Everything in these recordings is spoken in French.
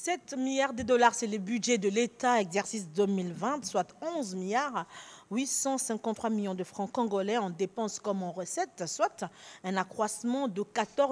7 milliards de dollars, c'est le budget de l'État exercice 2020, soit 11 milliards 853 millions de francs congolais en dépenses comme en recettes, soit un accroissement de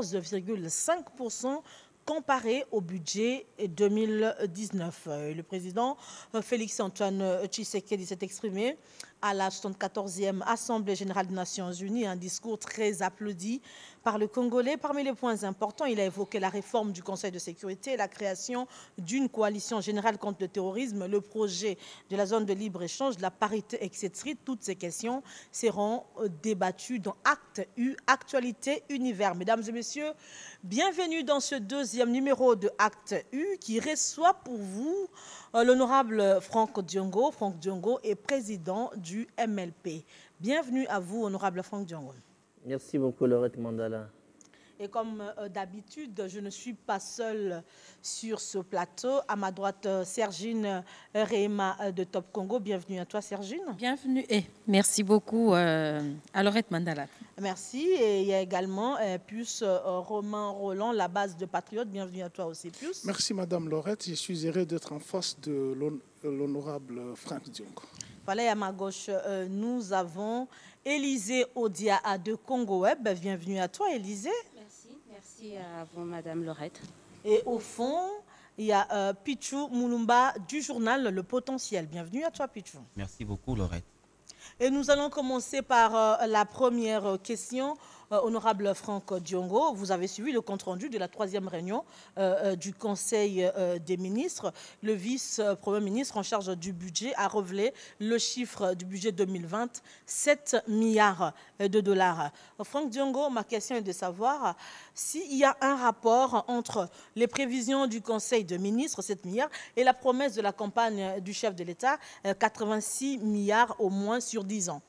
14,5% comparé au budget 2019. Le président Félix-Antoine Tshisekedi s'est exprimé à la 74e Assemblée générale des Nations unies, un discours très applaudi par le Congolais. Parmi les points importants, il a évoqué la réforme du Conseil de sécurité, la création d'une coalition générale contre le terrorisme, le projet de la zone de libre-échange, la parité, etc. Toutes ces questions seront débattues dans Acte U, Actualité Univers. Mesdames et messieurs, bienvenue dans ce deuxième numéro de Acte U qui reçoit pour vous l'honorable Franck Diongo. Franck Diongo est président du MLP. Bienvenue à vous, honorable Franck Diongo. Merci beaucoup, Laurette Mandala. Et comme d'habitude, je ne suis pas seule sur ce plateau. À ma droite, Sergine Réma de Top Congo. Bienvenue à toi, Sergine. Bienvenue et merci beaucoup à Laurette Mandala. Merci. Et il y a également Pius Romain Roland, la base de Patriote. Bienvenue à toi aussi, Pius. Merci, Madame Laurette. Je suis heureux d'être en face de l'honorable Franck Diongo. Voilà, et à ma gauche, nous avons Élisée Odia de Congo Web. Bienvenue à toi, Élisée. Merci à vous, Madame Laurette. Et au fond, il y a Pichou Moulumba du journal Le Potentiel. Bienvenue à toi, Pichou. Merci beaucoup, Laurette. Et nous allons commencer par la première question. Honorable Franck Diongo, vous avez suivi le compte-rendu de la 3e réunion du Conseil des ministres. Le vice-premier ministre en charge du budget a révélé le chiffre du budget 2020, 7 milliards de dollars. Franck Diongo, ma question est de savoir s'il y a un rapport entre les prévisions du Conseil des ministres, 7 milliards, et la promesse de la campagne du chef de l'État, 86 milliards au moins sur 10 ans.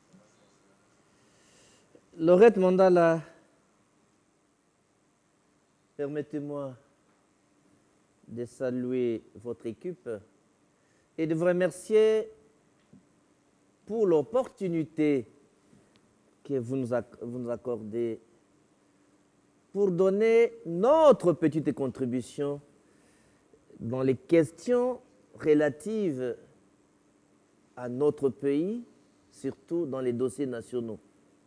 Laurette Mandala, permettez-moi de saluer votre équipe et de vous remercier pour l'opportunité que vous nous accordez pour donner notre petite contribution dans les questions relatives à notre pays, surtout dans les dossiers nationaux.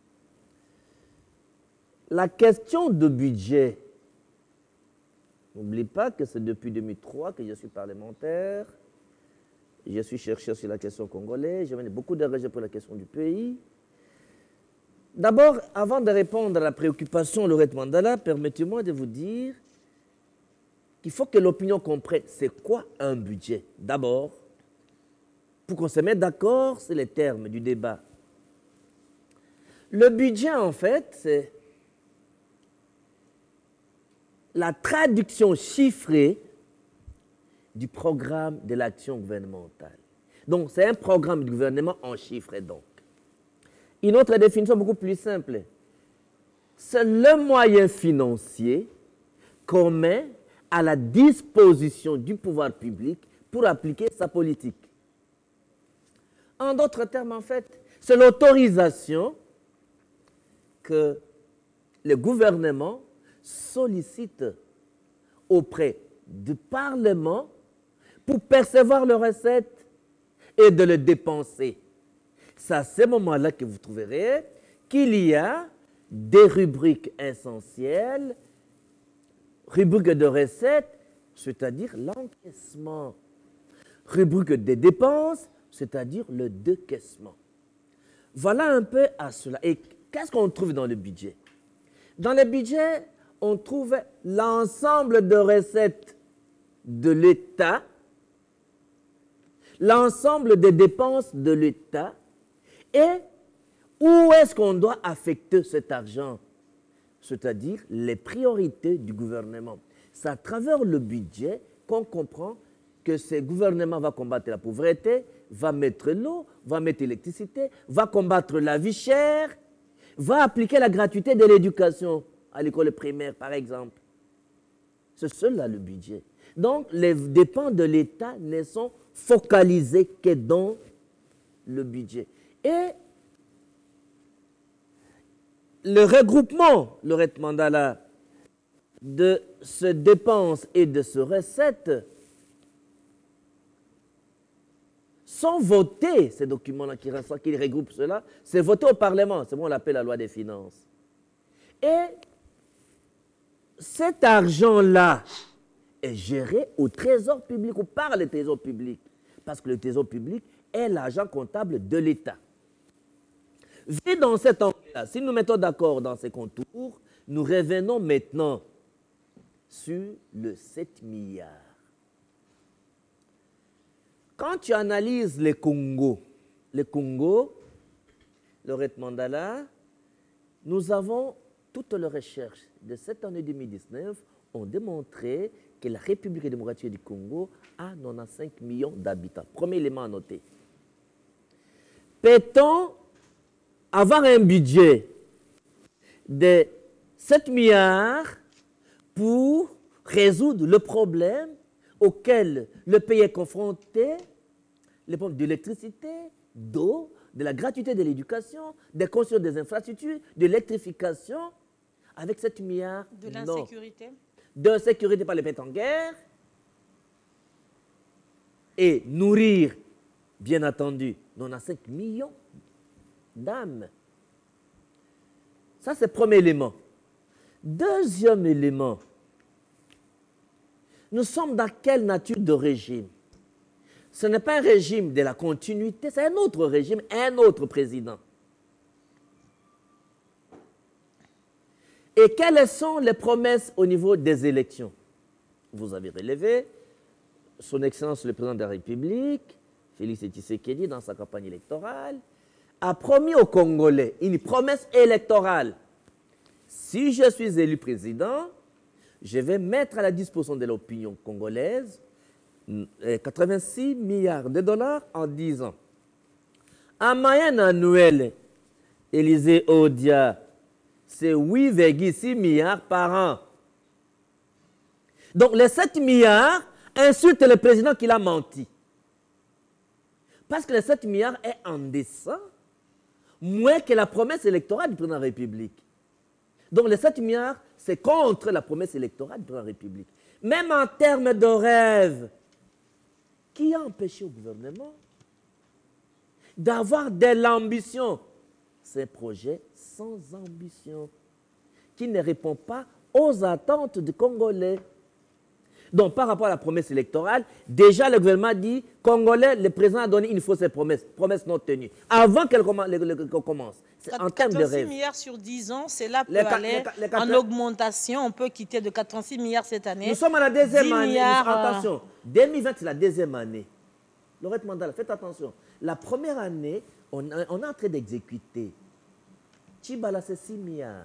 La question de budget, n'oubliez pas que c'est depuis 2003 que je suis parlementaire, je suis chercheur sur la question congolaise, j'ai mené beaucoup d'engagements pour la question du pays. D'abord, avant de répondre à la préoccupation Laurette Mandala, permettez-moi de vous dire qu'il faut que l'opinion comprenne c'est quoi un budget. D'abord, pour qu'on se mette d'accord, c'est les termes du débat. Le budget, en fait, c'est la traduction chiffrée du programme de l'action gouvernementale. Donc, c'est un programme du gouvernement en chiffres, donc. Une autre définition beaucoup plus simple, c'est le moyen financier qu'on met à la disposition du pouvoir public pour appliquer sa politique. En d'autres termes, en fait, c'est l'autorisation que le gouvernement sollicite auprès du Parlement pour percevoir les recettes et de les dépenser. C'est à ce moment-là que vous trouverez qu'il y a des rubriques essentielles, rubrique de recettes, c'est-à-dire l'encaissement, rubrique des dépenses, c'est-à-dire le décaissement. Voilà un peu à cela. Et qu'est-ce qu'on trouve dans le budget? Dans le budget, on trouve l'ensemble de recettes de l'État, l'ensemble des dépenses de l'État et où est-ce qu'on doit affecter cet argent, c'est-à-dire les priorités du gouvernement. C'est à travers le budget qu'on comprend que ce gouvernement va combattre la pauvreté, va mettre l'eau, va mettre l'électricité, va combattre la vie chère, va appliquer la gratuité de l'éducation à l'école primaire, par exemple. C'est cela le budget. Donc, les dépenses de l'État ne sont focalisées que dans le budget. Et le regroupement, Laurette Mandala, de ce dépenses et de ce recettes sont votés, ces documents-là qui regroupent cela, c'est voté au Parlement, c'est ce qu'on l'appelle la loi des finances. Et cet argent-là est géré au trésor public ou par le trésor public, parce que le trésor public est l'argent comptable de l'État. Vu dans cet angle-là, si nous mettons d'accord dans ces contours, nous revenons maintenant sur le 7 milliards. Quand tu analyses le Congo, Laurette Mandala, nous avons toutes les recherches de cette année 2019 ont démontré que la République démocratique du Congo a 95 millions d'habitants. Premier élément à noter. Peut-on avoir un budget de 7 milliards pour résoudre le problème auquel le pays est confronté, les problèmes d'électricité, d'eau, de la gratuité de l'éducation, de construire des infrastructures, de l'électrification, avec 7 milliards? De l'insécurité? De sécurité par les pays en guerre, et nourrir, bien entendu, 95 millions d'âmes. Ça, c'est le premier élément. Deuxième élément, nous sommes dans quelle nature de régime? Ce n'est pas un régime de la continuité, c'est un autre régime, un autre président. Et quelles sont les promesses au niveau des élections? Vous avez relevé, son Excellence le Président de la République, Félix Tshisekedi, dans sa campagne électorale, a promis aux Congolais une promesse électorale. Si je suis élu président, je vais mettre à la disposition de l'opinion congolaise 86 milliards de dollars en 10 ans. En moyenne annuelle, Élisée Odia, c'est 8,6 milliards par an. Donc les 7 milliards insultent le président qui l'a menti. Parce que les 7 milliards est en deçà, moins que la promesse électorale du président de la République. Donc les 7 milliards, c'est contre la promesse électorale du président de la République. Même en termes de rêve, qui a empêché au gouvernement d'avoir de l'ambition? C'est un projet sans ambition, qui ne répond pas aux attentes du Congolais. Donc, par rapport à la promesse électorale, déjà le gouvernement dit, Congolais, le président a donné une fausse promesse, promesse non tenue, avant qu'elle commence. C'est en termes de 86 rêve. milliards sur 10 ans, c'est là peut aller en augmentation. On peut quitter de 86 milliards cette année. Nous sommes à la deuxième année. Attention, 2020, c'est la deuxième année. Laurette Mandala, faites attention. La première année, on est en train d'exécuter. Chibala, c'est 6 milliards.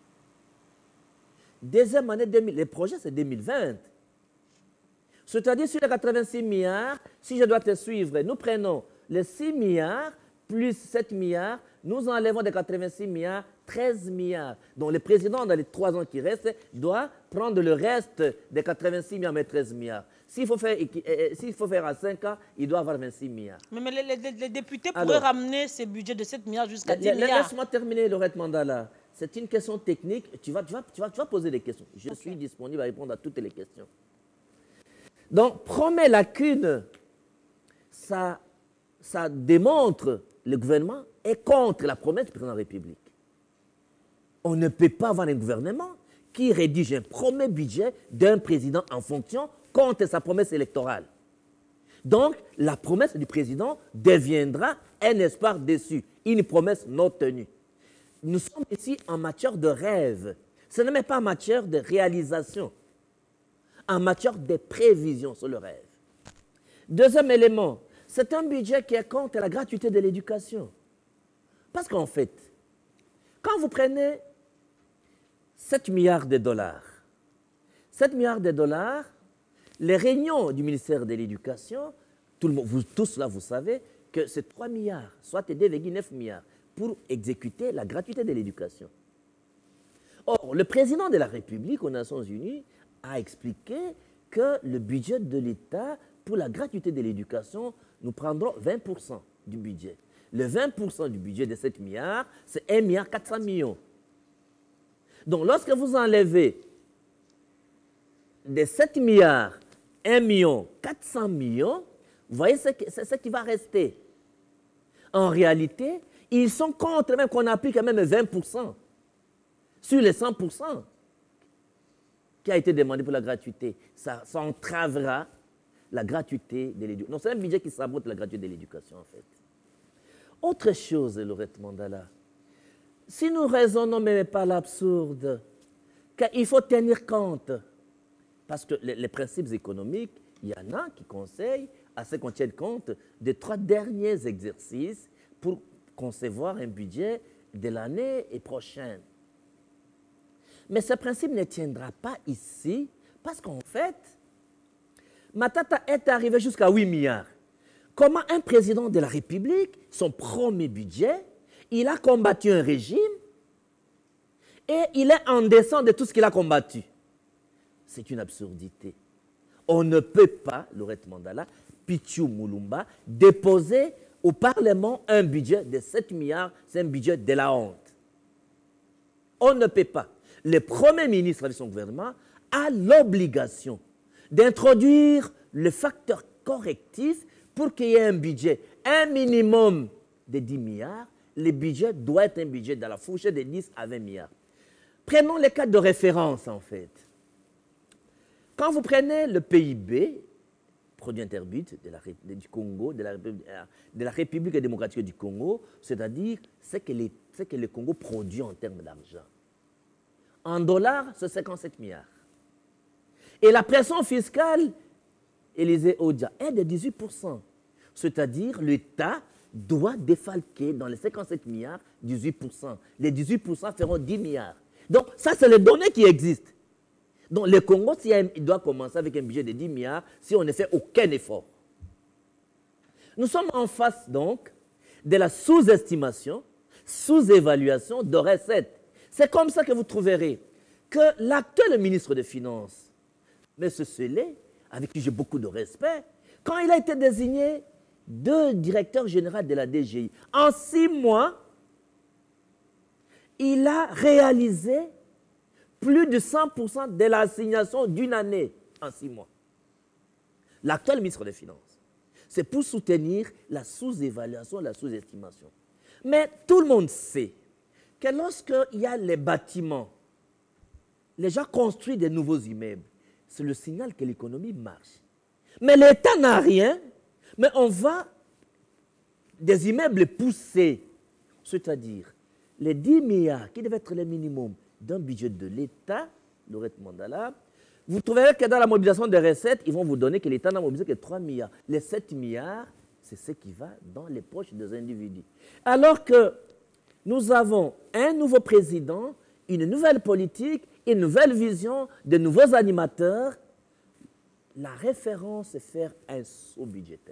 Deuxième année, les projets, c'est 2020. C'est-à-dire, sur les 86 milliards, si je dois te suivre, nous prenons les 6 milliards plus 7 milliards, nous enlevons des 86 milliards, 13 milliards. Donc, le président, dans les 3 ans qui restent, doit prendre le reste des 86 milliards, mais 13 milliards. S'il faut faire à 5 ans, il doit avoir 26 milliards. Mais les députés pourraient ramener ces budgets de 7 milliards jusqu'à 10 milliards. Laisse-moi terminer, Laurette Mandala. C'est une question technique. Tu vas poser des questions. Je suis disponible à répondre à toutes les questions. Donc, première lacune, ça démontre le gouvernement est contre la promesse du président de la République. On ne peut pas avoir un gouvernement qui rédige un premier budget d'un président en fonction contre sa promesse électorale. Donc, la promesse du président deviendra un espoir déçu, une promesse non tenue. Nous sommes ici en matière de rêve. Ce n'est même pas en matière de réalisation, en matière de prévision sur le rêve. Deuxième élément, c'est un budget qui est contre la gratuité de l'éducation. Parce qu'en fait, quand vous prenez 7 milliards de dollars, 7 milliards de dollars, les réunions du ministère de l'Éducation, vous tous là, vous savez que c'est 3 milliards, soit 2,9 milliards, pour exécuter la gratuité de l'éducation. Or, le président de la République aux Nations Unies a expliqué que le budget de l'État pour la gratuité de l'éducation, nous prendrons 20% du budget. Le 20% du budget de 7 milliards, c'est 1,4 milliard. Donc, lorsque vous enlevez des 7 milliards, 1 million, 400 millions, vous voyez ce qui va rester. En réalité, ils sont contre même qu'on applique quand même 20% sur les 100% qui a été demandé pour la gratuité. Ça entravera la gratuité de l'éducation. Non, c'est un budget qui sabote la gratuité de l'éducation, en fait. Autre chose, Laurette Mandala, si nous raisonnons même pas l'absurde, qu'il faut tenir compte, parce que les principes économiques, il y en a qui conseillent à ce qu'on tienne compte des 3 derniers exercices pour concevoir un budget de l'année prochaine. Mais ce principe ne tiendra pas ici, parce qu'en fait, Matata est arrivé jusqu'à 8 milliards. Comment un président de la République, son premier budget, il a combattu un régime et il est en descente de tout ce qu'il a combattu. C'est une absurdité. On ne peut pas, Laurette Mandala, Pichu Moulumba, déposer au Parlement un budget de 7 milliards, c'est un budget de la honte. On ne peut pas. Le Premier ministre avec son gouvernement a l'obligation d'introduire le facteur correctif pour qu'il y ait un budget, un minimum de 10 milliards. Le budget doit être un budget dans la fourchette de 10 à 20 milliards. Prenons les cas de référence, en fait. Quand vous prenez le PIB, produit interbrut du Congo, de la République démocratique du Congo, c'est-à-dire ce que le Congo produit en termes d'argent. En dollars, c'est 57 milliards. Et la pression fiscale, Élisée Odia, est de 18%. C'est-à-dire l'État doit défalquer dans les 57 milliards 18%. Les 18% feront 10 milliards. Donc, ça, c'est les données qui existent. Donc, le Congo, il doit commencer avec un budget de 10 milliards si on ne fait aucun effort. Nous sommes en face, donc, de la sous-estimation, sous-évaluation de recettes. C'est comme ça que vous trouverez que l'actuel ministre des Finances, M. Selé, avec qui j'ai beaucoup de respect, quand il a été désigné directeur général de la DGI, en 6 mois, il a réalisé plus de 100% de l'assignation d'une année en 6 mois. L'actuel ministre des Finances. C'est pour soutenir la sous-évaluation, la sous-estimation. Mais tout le monde sait que lorsqu'il y a les bâtiments, les gens construisent des nouveaux immeubles. C'est le signal que l'économie marche. Mais l'État n'a rien, mais on va des immeubles pousser. C'est-à-dire, les 10 milliards qui devaient être le minimum d'un budget de l'État, Laurette Mandala, vous trouverez que dans la mobilisation des recettes, ils vont vous donner que l'État n'a mobilisé que 3 milliards. Les 7 milliards, c'est ce qui va dans les poches des individus. Alors que nous avons un nouveau président, une nouvelle politique, une nouvelle vision, de nouveaux animateurs. La référence, c'est faire un saut budgétaire.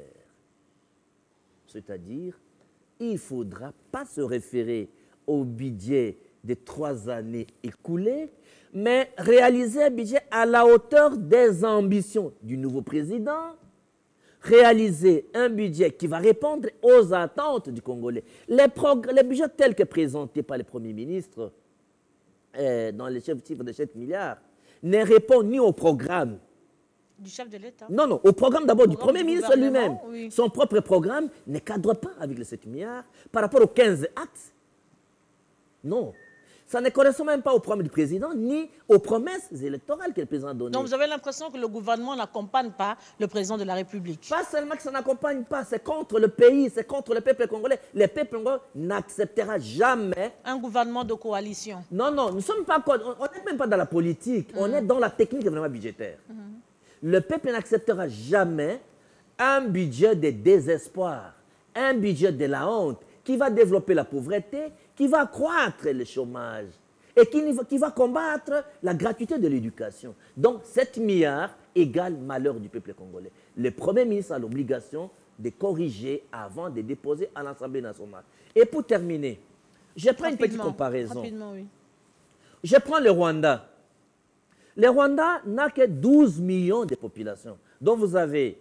C'est-à-dire, il ne faudra pas se référer au budget des 3 années écoulées, mais réaliser un budget à la hauteur des ambitions du nouveau président, réaliser un budget qui va répondre aux attentes du Congolais. Les budgets tels que présentés par le Premier ministre dans les chiffres de 7 milliards ne répondent ni au programme du chef de l'État. Non, non, au programme d'abord du Premier du ministre lui-même. Oui. Son propre programme ne cadre pas avec les 7 milliards par rapport aux 15 actes. Non. Ça ne correspond même pas au programme du président ni aux promesses électorales que le président a données. Donc vous avez l'impression que le gouvernement n'accompagne pas le président de la République. Pas seulement que ça n'accompagne pas, c'est contre le pays, c'est contre le peuple congolais. Le peuple congolais n'acceptera jamais un gouvernement de coalition. Non, non, nous ne sommes pas, on n'est même pas dans la politique, on est dans la technique vraiment budgétaire. Le peuple n'acceptera jamais un budget de désespoir, un budget de la honte qui va développer la pauvreté, qui va accroître le chômage et qui va combattre la gratuité de l'éducation. Donc 7 milliards égale malheur du peuple congolais. Le Premier ministre a l'obligation de corriger avant de déposer à l'Assemblée nationale. Et pour terminer, je prends une petite comparaison. Rapidement, oui. Je prends le Rwanda. Le Rwanda n'a que 12 millions de population, dont vous avez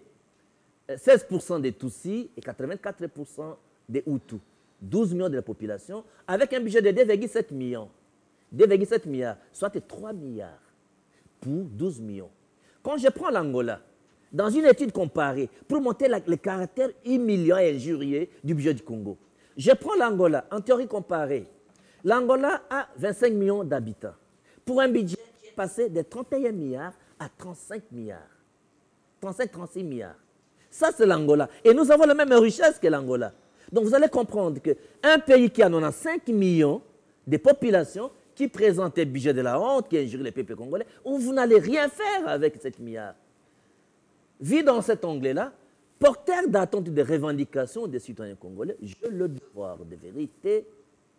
16% des Tutsis et 84% des Hutus. 12 millions de la population, avec un budget de 2,7 millions. 2,7 milliards, soit 3 milliards pour 12 millions. Quand je prends l'Angola, dans une étude comparée, pour montrer le caractère humiliant et injurieux du budget du Congo, je prends l'Angola, en théorie comparée. L'Angola a 25 millions d'habitants, pour un budget qui est passé de 31 milliards à 35 milliards. 35-36 milliards. Ça, c'est l'Angola. Et nous avons la même richesse que l'Angola. Donc, vous allez comprendre qu'un pays qui a 95 millions de population, qui présente un budget de la honte, qui injure les peuples congolais, où vous n'allez rien faire avec 7 milliards. Vu dans cet onglet-là, porteur d'attente de revendications des citoyens congolais, j'ai le devoir de vérité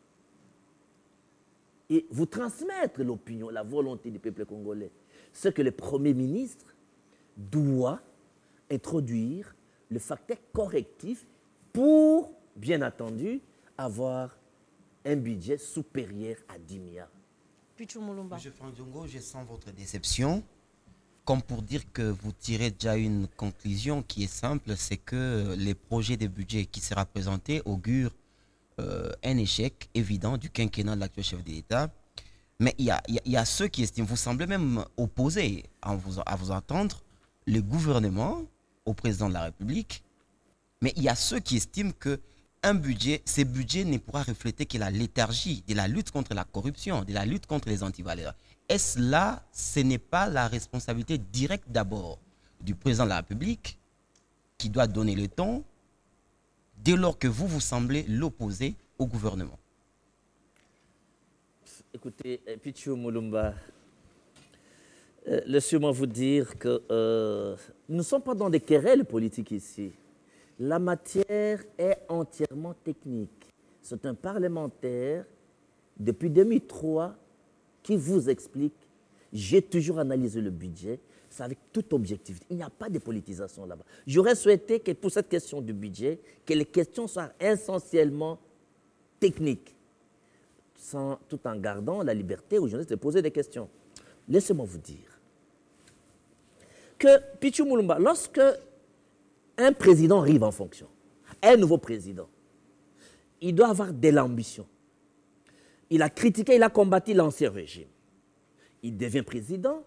et vous transmettre l'opinion, la volonté du peuple congolais. Ce que le Premier ministre doit introduire le facteur correctif pour, bien entendu, avoir un budget supérieur à 10 milliards. Pichou Moulumba. Monsieur Franck Diongo, je sens votre déception. Comme pour dire que vous tirez déjà une conclusion qui est simple, c'est que les projets de budget qui sera présenté augurent un échec évident du quinquennat de l'actuel chef de l'État. Mais il y a ceux qui estiment, vous semblez même opposer à vous entendre, le gouvernement au président de la République. Mais il y a ceux qui estiment que ces budgets ne pourra refléter que la léthargie de la lutte contre la corruption, de la lutte contre les antivaleurs. Est-ce là, ce n'est pas la responsabilité directe d'abord du président de la République qui doit donner le ton dès lors que vous semblez l'opposer au gouvernement? Écoutez, Pichou Moulumba, laissez-moi vous dire que nous ne sommes pas dans des querelles politiques ici. La matière est entièrement technique. C'est un parlementaire, depuis 2003, qui vous explique, j'ai toujours analysé le budget, c'est avec toute objectivité. Il n'y a pas de politisation là-bas. J'aurais souhaité que pour cette question du budget, que les questions soient essentiellement techniques, tout en gardant la liberté aux journalistes de poser des questions. Laissez-moi vous dire que Pichou Moulumba, lorsque un président arrive en fonction, un nouveau président, il doit avoir de l'ambition. Il a critiqué, il a combattu l'ancien régime. Il devient président.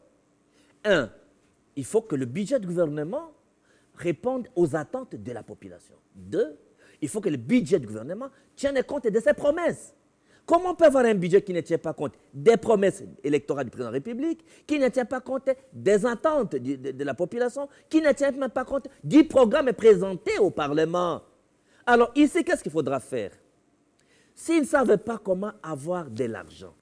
Il faut que le budget du gouvernement réponde aux attentes de la population. 2, il faut que le budget du gouvernement tienne compte de ses promesses. Comment on peut avoir un budget qui ne tient pas compte des promesses électorales du président de la République, qui ne tient pas compte des attentes de la population, qui ne tient même pas compte du programme présenté au Parlement? Alors ici, qu'est-ce qu'il faudra faire? S'ils ne savent pas comment avoir de l'argent,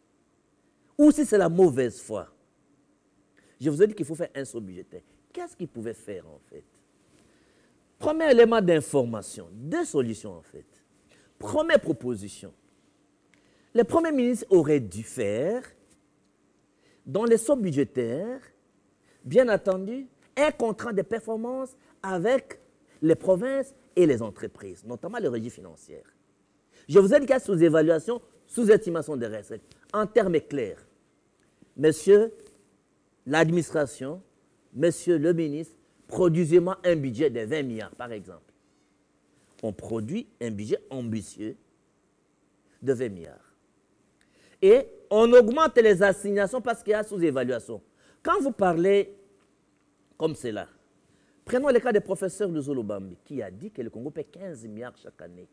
ou si c'est la mauvaise foi, je vous ai dit qu'il faut faire un saut budgétaire. Qu'est-ce qu'ils pouvaient faire en fait? Premier élément d'information, 2 solutions en fait. Première proposition, le Premier ministre aurait dû faire, dans les sauts budgétaires, bien entendu, un contrat de performance avec les provinces et les entreprises, notamment les régies financières. Je vous ai dit qu'il y a sous-évaluation, sous-estimation des recettes. En termes clairs, monsieur l'administration, monsieur le ministre, produisez-moi un budget de 20 milliards, par exemple. On produit un budget ambitieux de 20 milliards. Et on augmente les assignations parce qu'il y a sous-évaluation. Quand vous parlez comme cela, prenons le cas du professeur Luzolo Bambi, qui a dit que le Congo paie 15 milliards chaque année.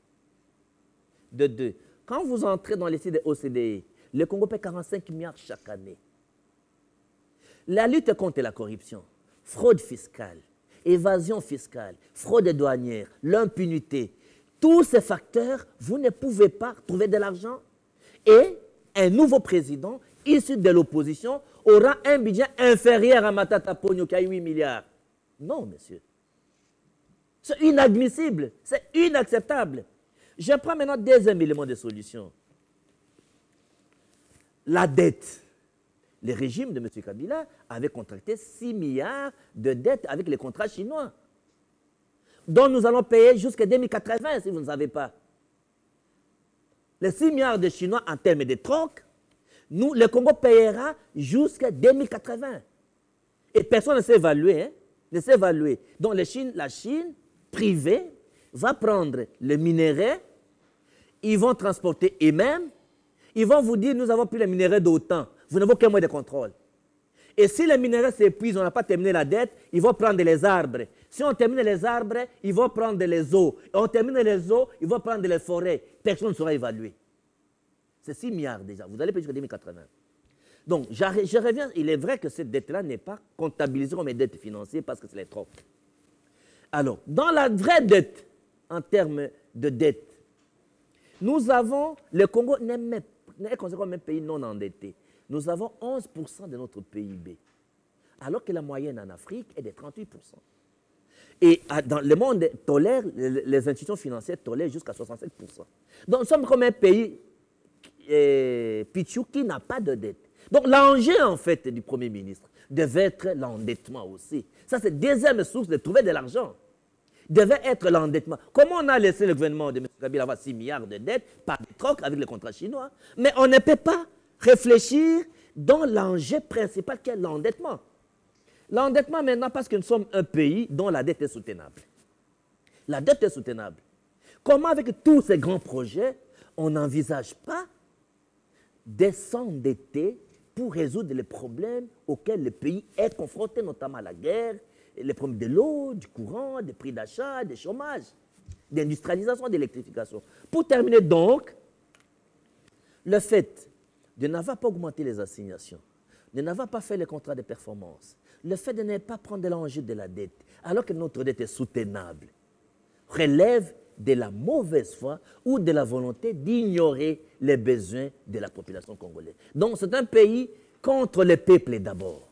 De 2. Quand vous entrez dans les sites de OCDE, le Congo paie 45 milliards chaque année. La lutte contre la corruption, fraude fiscale, évasion fiscale, fraude douanière, l'impunité, tous ces facteurs, vous ne pouvez pas trouver de l'argent. Et un nouveau président, issu de l'opposition, aura un budget inférieur à Matata Ponyo qui a 8 milliards. Non, monsieur. C'est inadmissible, c'est inacceptable. Je prends maintenant 2e élément de solution. La dette. Le régime de M. Kabila avait contracté 6 milliards de dettes avec les contrats chinois, dont nous allons payer jusqu'à 2080 si vous ne savez pas. Les 6 milliards de Chinois en termes de troc, nous, le Congo payera jusqu'à 2080. Et personne ne sait évaluer. Hein, ne sait évaluer. Donc la Chine privée va prendre le minerai, ils vont transporter eux-mêmes, ils vont vous dire nous avons pris le minerai d'autant, vous n'avez aucun moyen de contrôle. Et si les minéraux s'épuisent, on n'a pas terminé la dette, ils vont prendre les arbres. Si on termine les arbres, ils vont prendre les eaux. Et on termine les eaux, ils vont prendre les forêts. Personne ne saura évaluer. C'est 6 milliards déjà. Vous allez payer jusqu'à 2080. Donc, je reviens. Il est vrai que cette dette-là n'est pas comptabilisée comme une dette financière parce que c'est trop. Alors, dans la vraie dette, en termes de dette, nous avons, le Congo n'est considéré comme un pays non endetté. Nous avons 11% de notre PIB, alors que la moyenne en Afrique est de 38%. Et dans le monde tolère, les institutions financières tolèrent jusqu'à 67%. Donc nous sommes comme un pays pichou qui n'a pas de dette. Donc l'enjeu en fait du Premier ministre devait être l'endettement aussi. Ça c'est la deuxième source de trouver de l'argent. Devait être l'endettement. Comment on a laissé le gouvernement de M. Kabila avoir 6 milliards de dettes par des trocs avec les contrats chinois, mais on ne peut pas réfléchir dans l'enjeu principal qui est l'endettement. L'endettement maintenant parce que nous sommes un pays dont la dette est soutenable. La dette est soutenable. Comment avec tous ces grands projets, on n'envisage pas de s'endetter pour résoudre les problèmes auxquels le pays est confronté, notamment la guerre, les problèmes de l'eau, du courant, des prix d'achat, des chômages, d'industrialisation, d'électrification. Pour terminer donc, le fait de n'avoir pas augmenté les assignations, de n'avoir pas fait les contrats de performance, le fait de ne pas prendre l'enjeu de la dette, alors que notre dette est soutenable, relève de la mauvaise foi ou de la volonté d'ignorer les besoins de la population congolaise. Donc c'est un pays contre le peuple d'abord.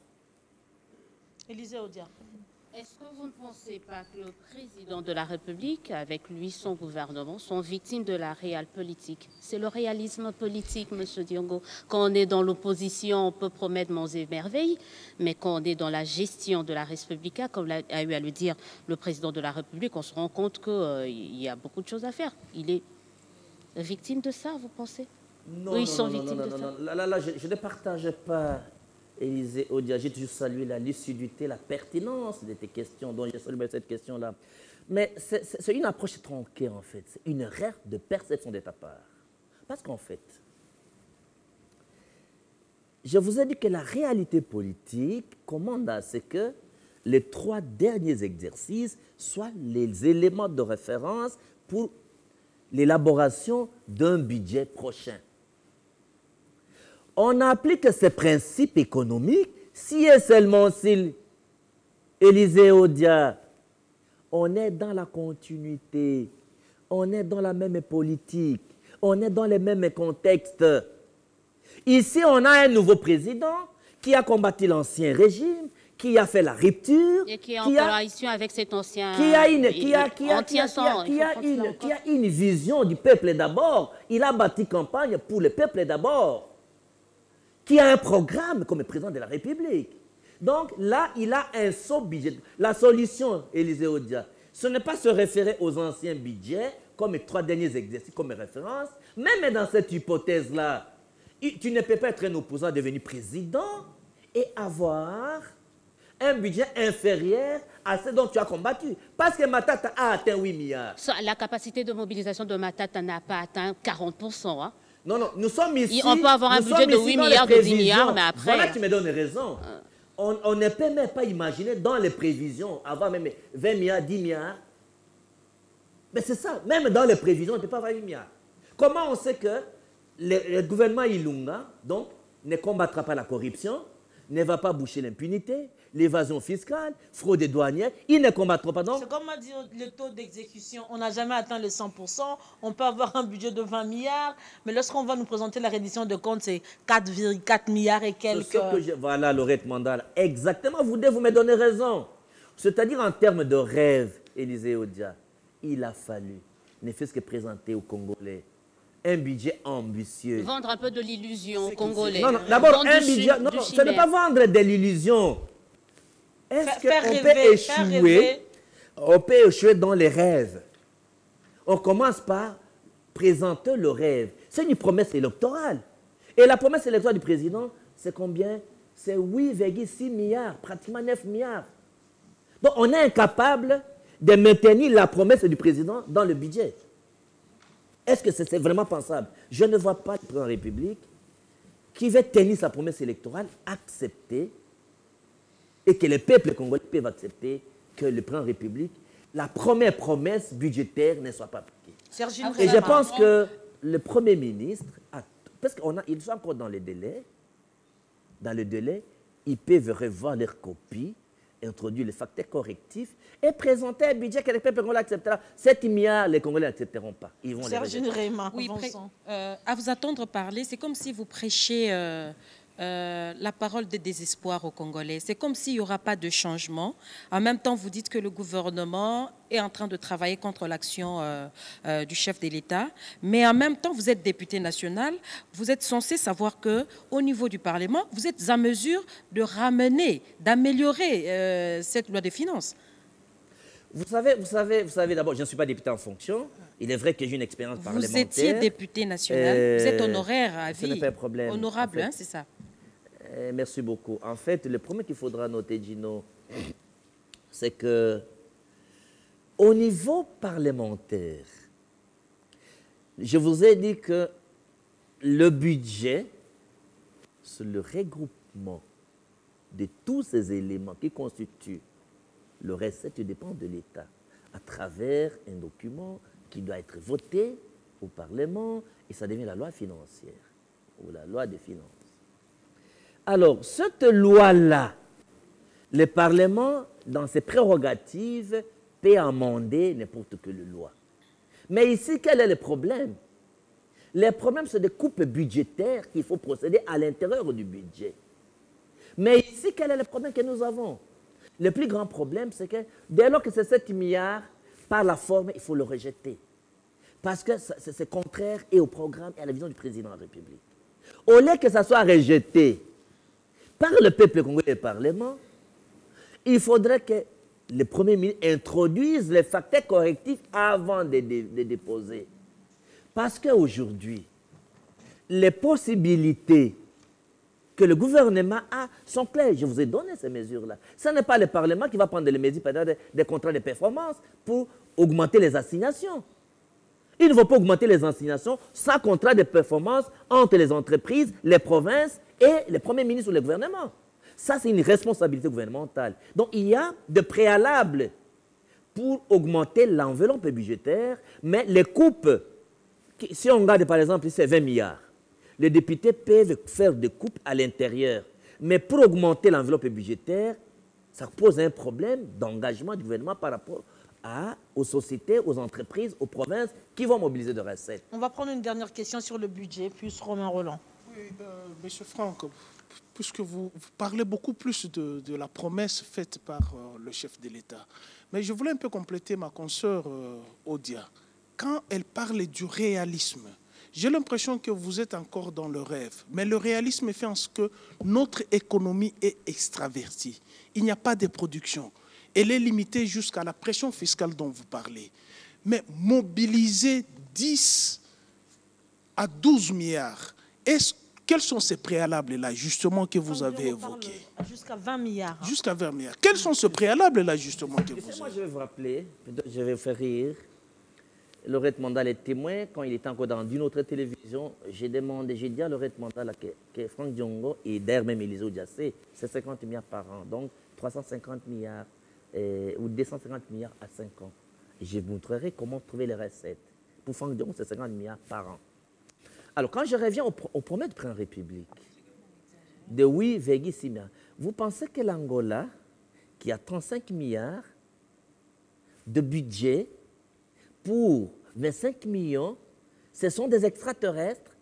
Élisée Odia. Est-ce que vous ne pensez pas que le président de la République, avec lui, son gouvernement, sont victimes de la réelle politique? C'est le réalisme politique, M. Diongo. Quand on est dans l'opposition, on peut promettre monts et merveilles, mais quand on est dans la gestion de la République, comme a eu à le dire le président de la République, on se rend compte qu'il y a beaucoup de choses à faire. Il est victime de ça, vous pensez? Non, ils sont victimes de ça. Là, je ne partage pas, Élisée Odia. J'ai toujours salué la lucidité, la pertinence de tes questions, dont j'ai salué cette question-là. Mais c'est une approche tronquée, en fait. C'est une erreur de perception de ta part. Parce qu'en fait, je vous ai dit que la réalité politique commande à ce que les 3 derniers exercices soient les éléments de référence pour l'élaboration d'un budget prochain. On applique ces principes économiques si et seulement si, Élisée Odia, on est dans la continuité, on est dans la même politique, on est dans les mêmes contextes. Ici, on a un nouveau président qui a combattu l'ancien régime, qui a fait la rupture, et qui est en coalition avec cet ancien... qui a une vision du peuple d'abord. Il a bâti campagne pour le peuple d'abord. Qui a un programme comme le président de la République. Donc là, il a un saut budget. La solution, Élisée Odia, ce n'est pas se référer aux anciens budgets comme les 3 derniers exercices comme référence. Même dans cette hypothèse-là, tu ne peux pas être un opposant devenu président et avoir un budget inférieur à ce dont tu as combattu. Parce que Matata a atteint 8 milliards. La capacité de mobilisation de Matata n'a pas atteint 40%. Hein? Non, nous sommes ici... On peut avoir un budget de 8 milliards, de 10 milliards, mais après... Voilà, tu me donnes raison. On ne peut même pas imaginer dans les prévisions, avoir même 20 milliards, 10 milliards. Mais c'est ça, même dans les prévisions, on ne peut pas avoir 8 milliards. Comment on sait que le gouvernement Ilunga, donc, ne combattra pas la corruption, ne va pas boucher l'impunité, l'évasion fiscale, fraude douanière, il ne combattra pas. C'est comme on dit le taux d'exécution. On n'a jamais atteint le 100%. On peut avoir un budget de 20 milliards, mais lorsqu'on va nous présenter la reddition de compte, c'est 4,4 milliards et quelques. Voilà, Laurette Mandala. Exactement, vous me donnez raison. C'est-à-dire en termes de rêve, Élisée Odia, il a fallu, ne fût-ce que présenter aux Congolais un budget ambitieux. Vendre un peu de l'illusion aux Congolais. Non, d'abord, un budget. Non, ce n'est pas vendre de l'illusion. Est-ce qu'on peut échouer? On peut échouer dans les rêves. On commence par présenter le rêve. C'est une promesse électorale. Et la promesse électorale du président, c'est combien? C'est 8,6 milliards, pratiquement 9 milliards. Donc, on est incapable de maintenir la promesse du président dans le budget. Est-ce que c'est vraiment pensable? Je ne vois pas le président de la République qui va tenir sa promesse électorale, accepter et que le peuple congolais peut accepter que le président de la République, la première promesse budgétaire ne soit pas appliquée. Et je pense que le Premier ministre, parce qu'ils sont encore dans le délai, ils peuvent revoir leur copie, introduire les facteurs correctifs et présenter un budget que le peuple congolais acceptera. 7 milliards, les Congolais n'accepteront pas. Ils vont oui, à vous attendre parler, c'est comme si vous prêchiez la parole de désespoir aux Congolais. C'est comme s'il n'y aura pas de changement. En même temps, vous dites que le gouvernement est en train de travailler contre l'action du chef de l'État. Mais en même temps, vous êtes député national. Vous êtes censé savoir qu'au niveau du Parlement, vous êtes à mesure de ramener, d'améliorer cette loi des finances. Vous savez d'abord, je ne suis pas député en fonction. Il est vrai que j'ai une expérience parlementaire. Vous étiez député national. Vous êtes honoraire à vie. Ce n'est pas un problème. Honorable, en fait, hein, c'est ça. Merci beaucoup. En fait, le premier qu'il faudra noter, Gino, c'est que au niveau parlementaire, je vous ai dit que le budget, c'est le regroupement de tous ces éléments qui constituent le recette dépend de l'État à travers un document qui doit être voté au Parlement et ça devient la loi financière ou la loi des finances. Alors, cette loi-là, le Parlement, dans ses prérogatives, peut amender n'importe quelle loi. Mais ici, quel est le problème? Le problème, c'est des coupes budgétaires qu'il faut procéder à l'intérieur du budget. Mais ici, quel est le problème que nous avons? Le plus grand problème, c'est que dès lors que c'est 7 milliards, par la forme, il faut le rejeter. Parce que c'est contraire et au programme et à la vision du président de la République. Au lieu que ça soit rejeté par le peuple congolais et le Parlement, il faudrait que le Premier ministre introduise les facteurs correctifs avant de déposer. Parce qu'aujourd'hui, les possibilités que le gouvernement a sont claires. Je vous ai donné ces mesures-là. Ce n'est pas le Parlement qui va prendre les mesures, des contrats de performance pour augmenter les assignations. Il ne faut pas augmenter les assignations sans contrat de performance entre les entreprises, les provinces et les premiers ministres ou le gouvernement. Ça, c'est une responsabilité gouvernementale. Donc, il y a de préalables pour augmenter l'enveloppe budgétaire, mais les coupes, si on regarde par exemple, c'est 20 milliards. Les députés peuvent faire des coupes à l'intérieur. Mais pour augmenter l'enveloppe budgétaire, ça pose un problème d'engagement du gouvernement par rapport aux sociétés, aux entreprises, aux provinces qui vont mobiliser de recettes. On va prendre une dernière question sur le budget, puis Romain Roland. Oui, Monsieur Franck, puisque vous parlez beaucoup plus de la promesse faite par le chef de l'État, mais je voulais un peu compléter ma consoeur Odia. Quand elle parle du réalisme, j'ai l'impression que vous êtes encore dans le rêve. Mais le réalisme fait en sorte que notre économie est extravertie. Il n'y a pas de production. Elle est limitée jusqu'à la pression fiscale dont vous parlez. Mais mobiliser 10 à 12 milliards, quels sont ces préalables-là, justement, que vous avez évoqués? Jusqu'à 20 milliards. Hein. Jusqu'à 20 milliards. Quels sont ces préalables-là, justement, que vous avez? Moi, je vais vous rappeler, je vais vous faire rire. Laurette Mandal est témoin, quand il était encore dans une autre télévision, j'ai dit à Laurette Mandal que Franck Diongo et d'ailleurs même Élisée Odiassé, c'est 50 milliards par an, donc 350 milliards ou 250 milliards à 5 ans. Et je vous montrerai comment trouver les recettes. Pour Franck Diongo, c'est 50 milliards par an. Alors, quand je reviens aux promesses du président de la République, de 8,6 milliards, vous pensez que l'Angola, qui a 35 milliards de budget, pour 25 millions, ce sont des extraterrestres.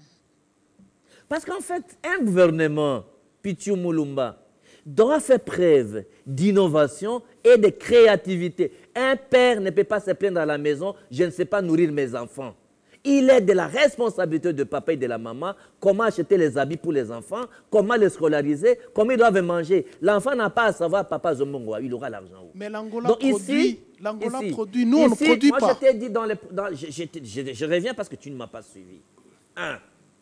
Parce qu'en fait, un gouvernement, Pichu Moulumba, doit faire preuve d'innovation et de créativité. Un père ne peut pas se plaindre à la maison, je ne sais pas nourrir mes enfants. Il est de la responsabilité de papa et de la maman, comment acheter les habits pour les enfants, comment les scolariser, comment ils doivent manger. L'enfant n'a pas à savoir papa Zomongoa, il aura l'argent. Mais l'Angola produit, nous on ne produit pas. Moi je t'ai dit je reviens parce que tu ne m'as pas suivi. 1.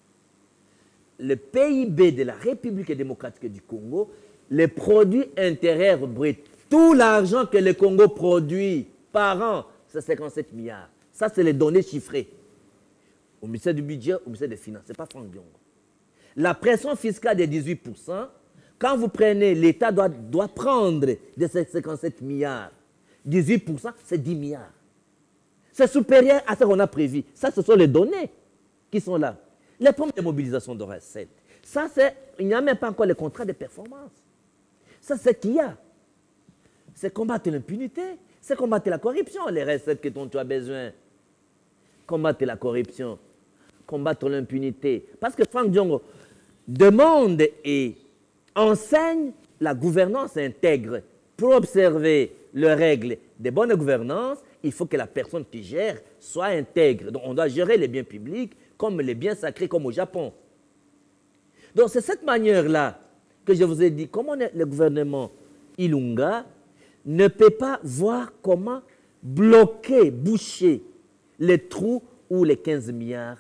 Le PIB de la République démocratique du Congo, les produits intérieurs bruts, tout l'argent que le Congo produit par an, c'est 57 milliards. Ça, c'est les données chiffrées. Au ministère du Budget, au ministère des Finances. Ce n'est pas Franck Diongo. La pression fiscale de 18%, quand vous prenez, l'État doit prendre de ces 57 milliards, 18%, c'est 10 milliards. C'est supérieur à ce qu'on a prévu. Ça, ce sont les données qui sont là. Les problèmes de mobilisation de recettes. Ça, il n'y a même pas encore les contrats de performance. Ça, c'est ce qu'il y a. C'est combattre l'impunité, c'est combattre la corruption, les recettes dont tu as besoin. Combattre la corruption, combattre l'impunité. Parce que Franck Diongo demande et enseigne la gouvernance intègre. Pour observer les règles de bonne gouvernance, il faut que la personne qui gère soit intègre. Donc, on doit gérer les biens publics comme les biens sacrés, comme au Japon. Donc, c'est cette manière-là que je vous ai dit, comment le gouvernement Ilunga ne peut pas voir comment bloquer, boucher les trous où les 15 milliards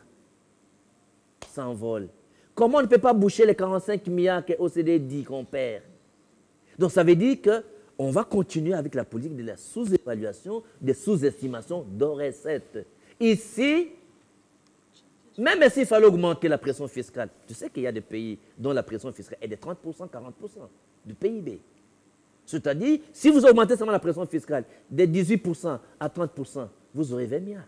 s'envolent. Comment on ne peut pas boucher les 45 milliards que l'OCDE dit qu'on perd. Donc, ça veut dire qu'on va continuer avec la politique de la sous-évaluation, de sous-estimation de recettes. Ici, même s'il fallait augmenter la pression fiscale, tu sais qu'il y a des pays dont la pression fiscale est de 30%, 40% du PIB. C'est-à-dire, si vous augmentez seulement la pression fiscale de 18% à 30%, vous aurez 20 milliards.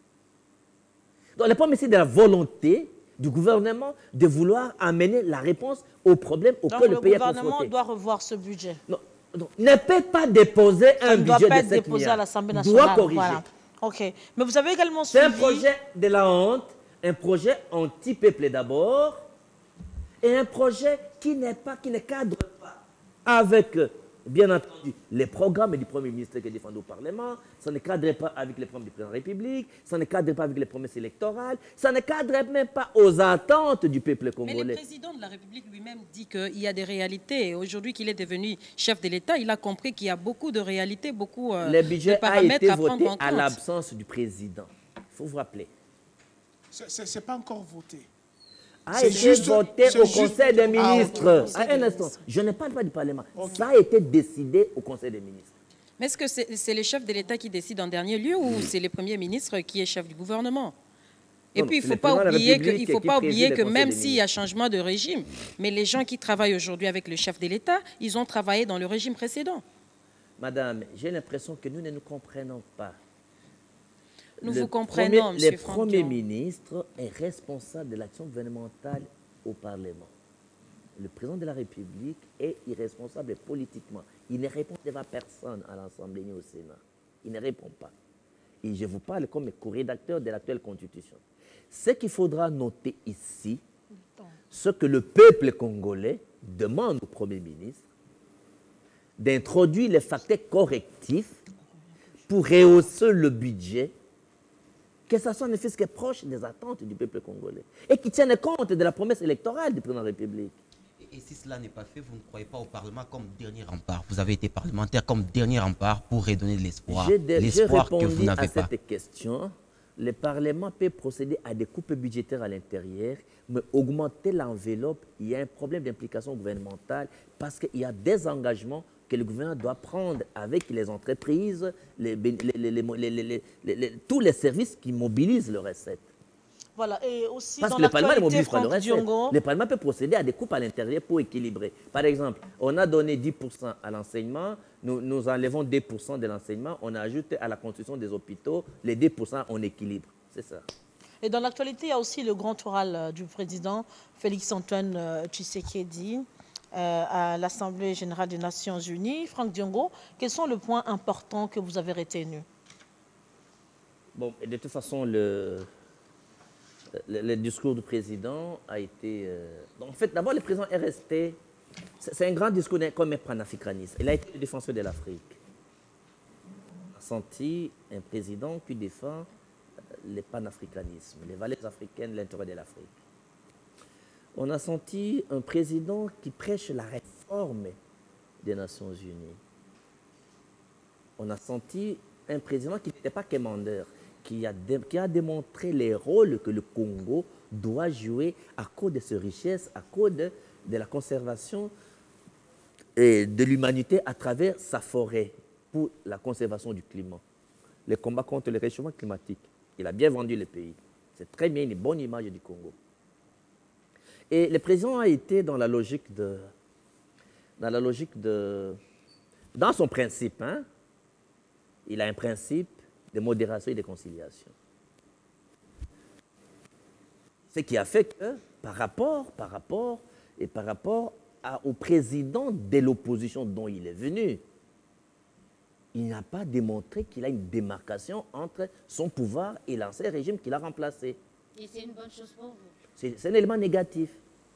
Donc, le problème ici de la volonté du gouvernement de vouloir amener la réponse aux problèmes auxquels le pays est confronté. Le gouvernement doit revoir ce budget. Non, ne peut pas déposer un budget de 7 milliards. doit pas être déposé à l'Assemblée nationale. Doit corriger. Voilà. OK. Mais vous avez également suivi... C'est un projet de la honte, un projet anti-peuple d'abord, et un projet qui ne cadre pas avec, bien entendu, les programmes du Premier ministre qui est défendu au Parlement, ça ne cadre pas avec les programmes du Président de la République, ça ne cadre pas avec les promesses électorales, ça ne cadre même pas aux attentes du peuple congolais. Mais le président de la République lui-même dit qu'il y a des réalités. Aujourd'hui qu'il est devenu chef de l'État, il a compris qu'il y a beaucoup de réalités, beaucoup le budget de paramètres a été voté à à l'absence du président. Il faut vous rappeler. Ce n'est pas encore voté. A été voté au Conseil des ministres. Un instant, je ne parle pas du Parlement. Okay. Ça a été décidé au Conseil des ministres. Mais est-ce que c'est le chef de l'État qui décide en dernier lieu ou c'est le Premier ministre qui est chef du gouvernement? Et puis, il ne faut pas oublier que même s'il y a changement de régime, mais les gens qui travaillent aujourd'hui avec le chef de l'État, ils ont travaillé dans le régime précédent. Madame, j'ai l'impression que nous ne nous comprenons pas. Nous vous comprenons, M. Le Premier ministre est responsable de l'action gouvernementale au Parlement. Le président de la République est irresponsable politiquement. Il ne répond devant personne à l'Assemblée ni au Sénat. Il ne répond pas. Et je vous parle comme co-rédacteur de l'actuelle Constitution. Ce qu'il faudra noter ici, ce que le peuple congolais demande au Premier ministre, d'introduire les facteurs correctifs pour rehausser le budget, que ce soit un fisc proche des attentes du peuple congolais et qui tienne compte de la promesse électorale du président de la République. Et si cela n'est pas fait, vous ne croyez pas au Parlement comme dernier rempart? Vous avez été parlementaire comme dernier rempart pour redonner de l'espoir. L'espoir que vous n'avez pas. À cette question. Le Parlement peut procéder à des coupes budgétaires à l'intérieur, mais augmenter l'enveloppe, il y a un problème d'implication gouvernementale parce qu'il y a des engagements que le gouvernement doit prendre avec les entreprises, tous les services qui mobilisent les recettes. Voilà, et aussi parce dans que le Parlement ne mobilise pas Franck le recettes. Le Parlement peut procéder à des coupes à l'intérieur pour équilibrer. Par exemple, on a donné 10% à l'enseignement, nous enlevons 2% de l'enseignement, on ajoute à la construction des hôpitaux, les 2% on équilibre. C'est ça. Et dans l'actualité, il y a aussi le grand oral du président Félix-Antoine Tshisekedi à l'Assemblée générale des Nations Unies. Franck Diongo, quels sont les points importants que vous avez retenus? Bon, et de toute façon, le discours du président a été... en fait, d'abord, le président est resté... C'est un grand discours comme un panafricaniste. Il a été le défenseur de l'Afrique. On a senti un président qui défend le panafricanisme, les valeurs africaines, l'intérêt de l'Afrique. On a senti un président qui prêche la réforme des Nations Unies. On a senti un président qui n'était pas commandeur, qui a démontré les rôles que le Congo doit jouer à cause de ses richesses, à cause de la conservation de l'humanité à travers sa forêt pour la conservation du climat. Le combat contre le réchauffement climatique. Il a bien vendu le pays. C'est très bien une bonne image du Congo. Et le président a été dans la logique dans la logique de... Dans son principe, hein, il a un principe de modération et de conciliation. Ce qui a fait que, par rapport au président de l'opposition dont il est venu, il n'a pas démontré qu'il a une démarcation entre son pouvoir et l'ancien régime qu'il a remplacé. Et c'est une bonne chose pour vous? C'est un élément négatif.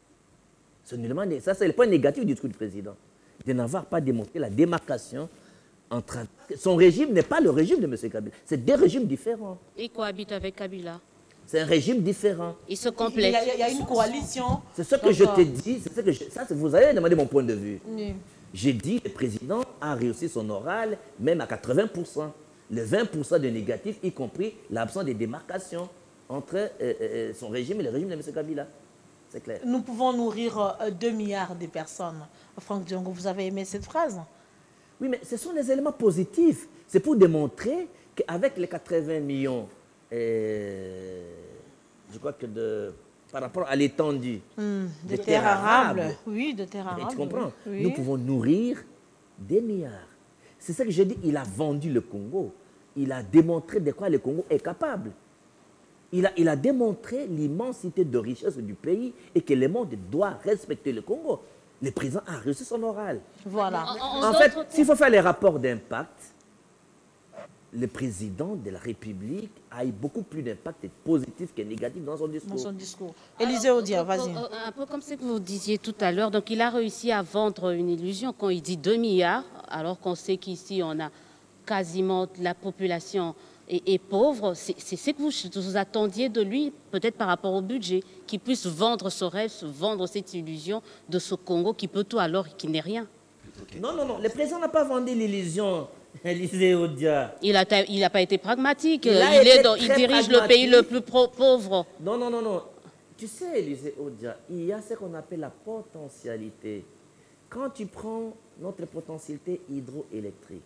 Ça, c'est le point négatif du discours du président. De n'avoir pas démontré la démarcation entre... Son régime n'est pas le régime de M. Kabila. C'est deux régimes différents. Il cohabite avec Kabila. C'est un régime différent. Il se complète. Il y a une coalition. C'est ce que je te dis. Vous avez demandé mon point de vue. Oui. J'ai dit, le président a réussi son oral, même à 80%. Le 20% de négatif, y compris l'absence de démarcation entre son régime et le régime de M. Kabila. C'est clair. Nous pouvons nourrir 2 milliards de personnes. Franck Diongo, vous avez aimé cette phrase? Oui, mais ce sont des éléments positifs. C'est pour démontrer qu'avec les 80 millions, je crois que par rapport à l'étendue de terres arables. Oui, de terres arables. Tu comprends? Oui. Nous pouvons nourrir des milliards. C'est ça que je dis. Il a vendu le Congo. Il a démontré de quoi le Congo est capable. Il a démontré l'immensité de richesse du pays et que le monde doit respecter le Congo. Le président a reçu son oral. Voilà. En fait, s'il faut faire les rapports d'impact, le président de la République a eu beaucoup plus d'impact positif que négatif dans son discours. Dans son discours. Élisée Odia, vas-y. Un peu comme ce que vous disiez tout à l'heure. Donc, il a réussi à vendre une illusion quand il dit 2 milliards, alors qu'on sait qu'ici, on a quasiment la population est pauvre. C'est ce que vous attendiez de lui, peut-être par rapport au budget, qu'il puisse vendre ce rêve, vendre cette illusion de ce Congo qui peut tout alors et qui n'est rien. Non, non, non. Le président n'a pas vendu l'illusion. Élisée Odia. Il n'a pas été pragmatique. Il dirige pragmatique. le pays le plus pauvre. Non, non, non, non. Tu sais, Élisée Odia, il y a ce qu'on appelle la potentialité. Quand tu prends notre potentialité hydroélectrique,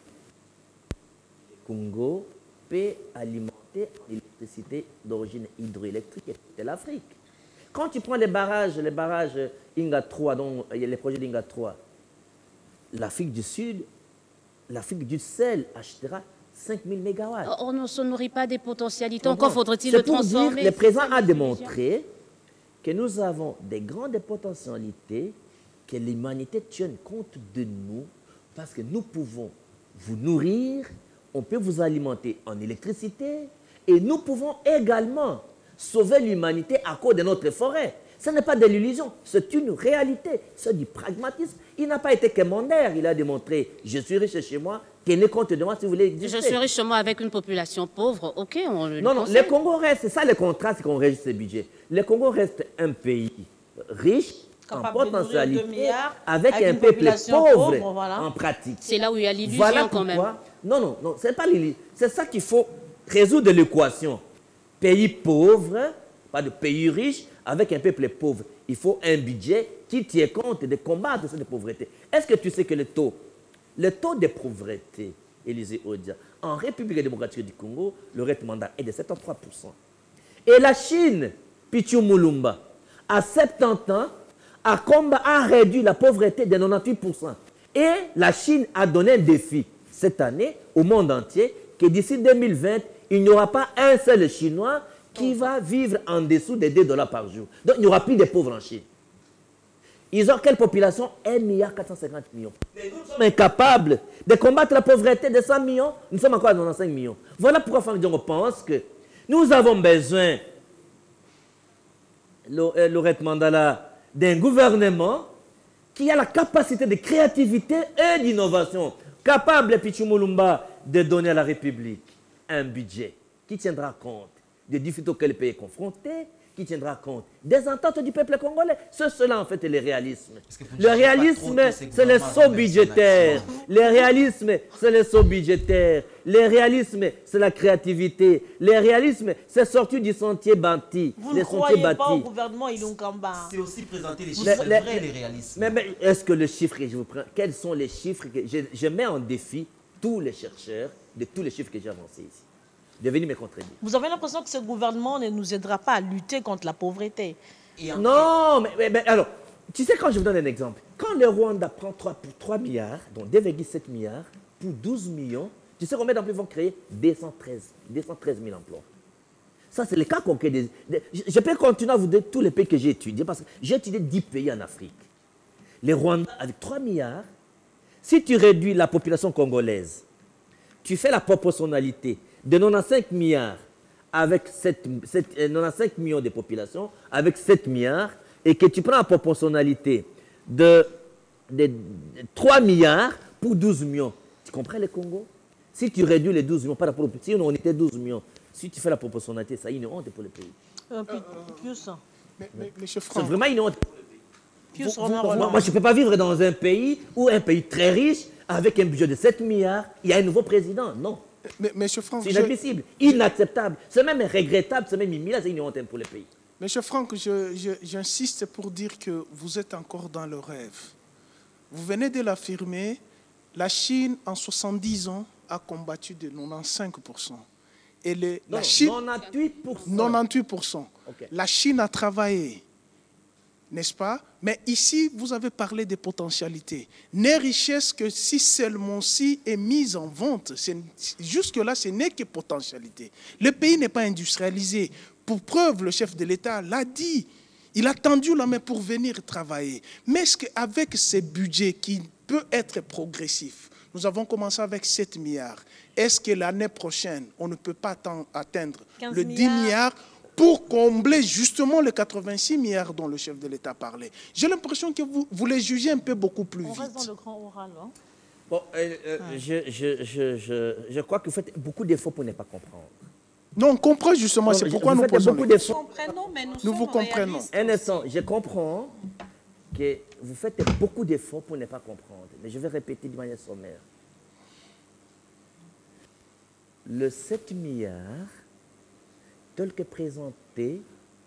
le Congo peut alimenter l'électricité d'origine hydroélectrique et l'Afrique. Quand tu prends les barrages Inga 3, donc il y a les projets d'Inga 3, l'Afrique du Sud, l'Afrique du Sahel achètera 5000 mégawatts. On ne se nourrit pas des potentialités. Encore faudrait-il le transformer. Le président a démontré que nous avons des grandes potentialités, que l'humanité tienne compte de nous, parce que nous pouvons vous nourrir, on peut vous alimenter en électricité, et nous pouvons également sauver l'humanité à cause de notre forêt. Ce n'est pas de l'illusion, c'est une réalité, c'est du pragmatisme. Il n'a pas été quémandaire, il a démontré, je suis riche chez moi, tenez compte de moi si vous voulez exister. Je suis riche chez moi avec une population pauvre, ok, on le Non, non, le Congo reste, c'est ça le contraste qu'on régit ce budget. Le Congo reste un pays riche, capable en potentialité, avec un une peuple population pauvre, voilà. en pratique. C'est là où il y a l'illusion Voilà quand même. Non, non, non, c'est pas l'illusion. C'est ça qu'il faut résoudre l'équation. Pays pauvre, pas de pays riche, avec un peuple pauvre. Il faut un budget qui tient compte de combattre cette pauvreté. Est-ce que tu sais que le taux de pauvreté, Élisée Odia, en République démocratique du Congo, le rythme mandat est de 73%. Et la Chine, Pichu Mulumba, à 70 ans, a réduit la pauvreté de 98%. Et la Chine a donné un défi cette année au monde entier que d'ici 2020, il n'y aura pas un seul Chinois qui va vivre en dessous de 2 $ par jour. Donc, il n'y aura plus de pauvres en Chine. Ils ont quelle population? 1,450 milliard. Mais nous sommes incapables de combattre la pauvreté de 100 millions. Nous sommes encore à 95 millions. Voilà pourquoi Franck Diongo pense que nous avons besoin, Laurette Mandala, d'un gouvernement qui a la capacité de créativité et d'innovation, capable, Pichu Mulumba, de donner à la République un budget qui tiendra compte des difficultés auxquelles le pays est confronté, qui tiendra compte des ententes du peuple congolais. C'est cela, en fait, le réalisme. Le réalisme, c'est le saut budgétaire. Le réalisme, c'est le saut budgétaire. Le réalisme, c'est la créativité. Le réalisme, c'est sortir du sentier bâti. Vous ne croyez pas au gouvernement Ilunkamba? C'est aussi présenter les chiffres vrais, les réalismes. Mais est-ce que les chiffres que je vous prends, quels sont les chiffres que je mets en défi tous les chercheurs de tous les chiffres que j'ai avancés ici? De venir me contredire. Vous avez l'impression que ce gouvernement ne nous aidera pas à lutter contre la pauvreté? Non, mais alors, Tu sais, quand je vous donne un exemple, quand le Rwanda prend 3 milliards, donc 2,7 milliards, pour 12 millions, tu sais combien d'emplois ils vont créer? 213 000 emplois. Ça, c'est le cas concret. Je peux continuer à vous dire tous les pays que j'ai étudiés, parce que j'ai étudié 10 pays en Afrique. Les Rwandais, avec 3 milliards, si tu réduis la population congolaise, tu fais la proportionnalité de 95 milliards avec 95 millions de population, avec 7 milliards, et que tu prends la proportionnalité de 3 milliards pour 12 millions. Tu comprends le Congo? Si tu réduis les 12 millions par rapport au pays, si on était 12 millions, si tu fais la proportionnalité, ça, une honte pour le pays. Mais Monsieur C'est Franck, vraiment une honte. Moi, Je ne peux pas vivre dans un pays où un pays très riche, avec un budget de 7 milliards, il y a un nouveau président. Non. Monsieur Franck, C'est inadmissible, inacceptable. C'est même regrettable, c'est même humiliant, c'est une honte pour le pays. Monsieur Franck, j'insiste pour dire que vous êtes encore dans le rêve. Vous venez de l'affirmer, la Chine, en 70 ans, a combattu de 95%. Et la Chine, 98%. 98%. Okay. La Chine a travaillé, n'est-ce pas? Mais ici, vous avez parlé des potentialités. N'est richesse que si seulement si est mise en vente. Jusque-là, ce n'est que potentialité. Le pays n'est pas industrialisé. Pour preuve, le chef de l'État l'a dit. Il a tendu la main pour venir travailler. Mais est-ce qu'avec ces budgets qui peuvent être progressifs, nous avons commencé avec 7 milliards. Est-ce que l'année prochaine, on ne peut pas atteindre le 10 milliards pour combler justement les 86 milliards dont le chef de l'État parlait? J'ai l'impression que vous les jugez un peu beaucoup plus vite. On reste dans le grand oral. Hein? Bon, je crois que vous faites beaucoup d'efforts pour ne pas comprendre. Non, on comprend justement, c'est pourquoi nous posons beaucoup les questions. Nous vous comprenons. Un instant, je comprends que vous faites beaucoup d'efforts pour ne pas comprendre. Mais je vais répéter de manière sommaire. Le 7 milliards, tel que présenté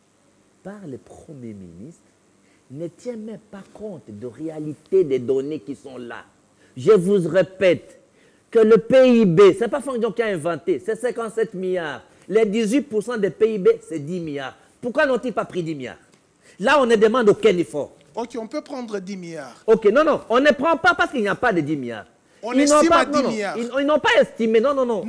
par le Premier ministre, ne tient même pas compte de réalité des données qui sont là. Je vous répète que le PIB, ce n'est pas Franck Dion qui a inventé, c'est 57 milliards. Les 18% des PIB, c'est 10 milliards. Pourquoi n'ont-ils pas pris 10 milliards? Là, on ne demande aucun effort. Ok, on peut prendre 10 milliards. Ok, non, on ne prend pas parce qu'il n'y a pas de 10 milliards. On estime à 10 milliards. Ils n'ont pas estimé, non. Non.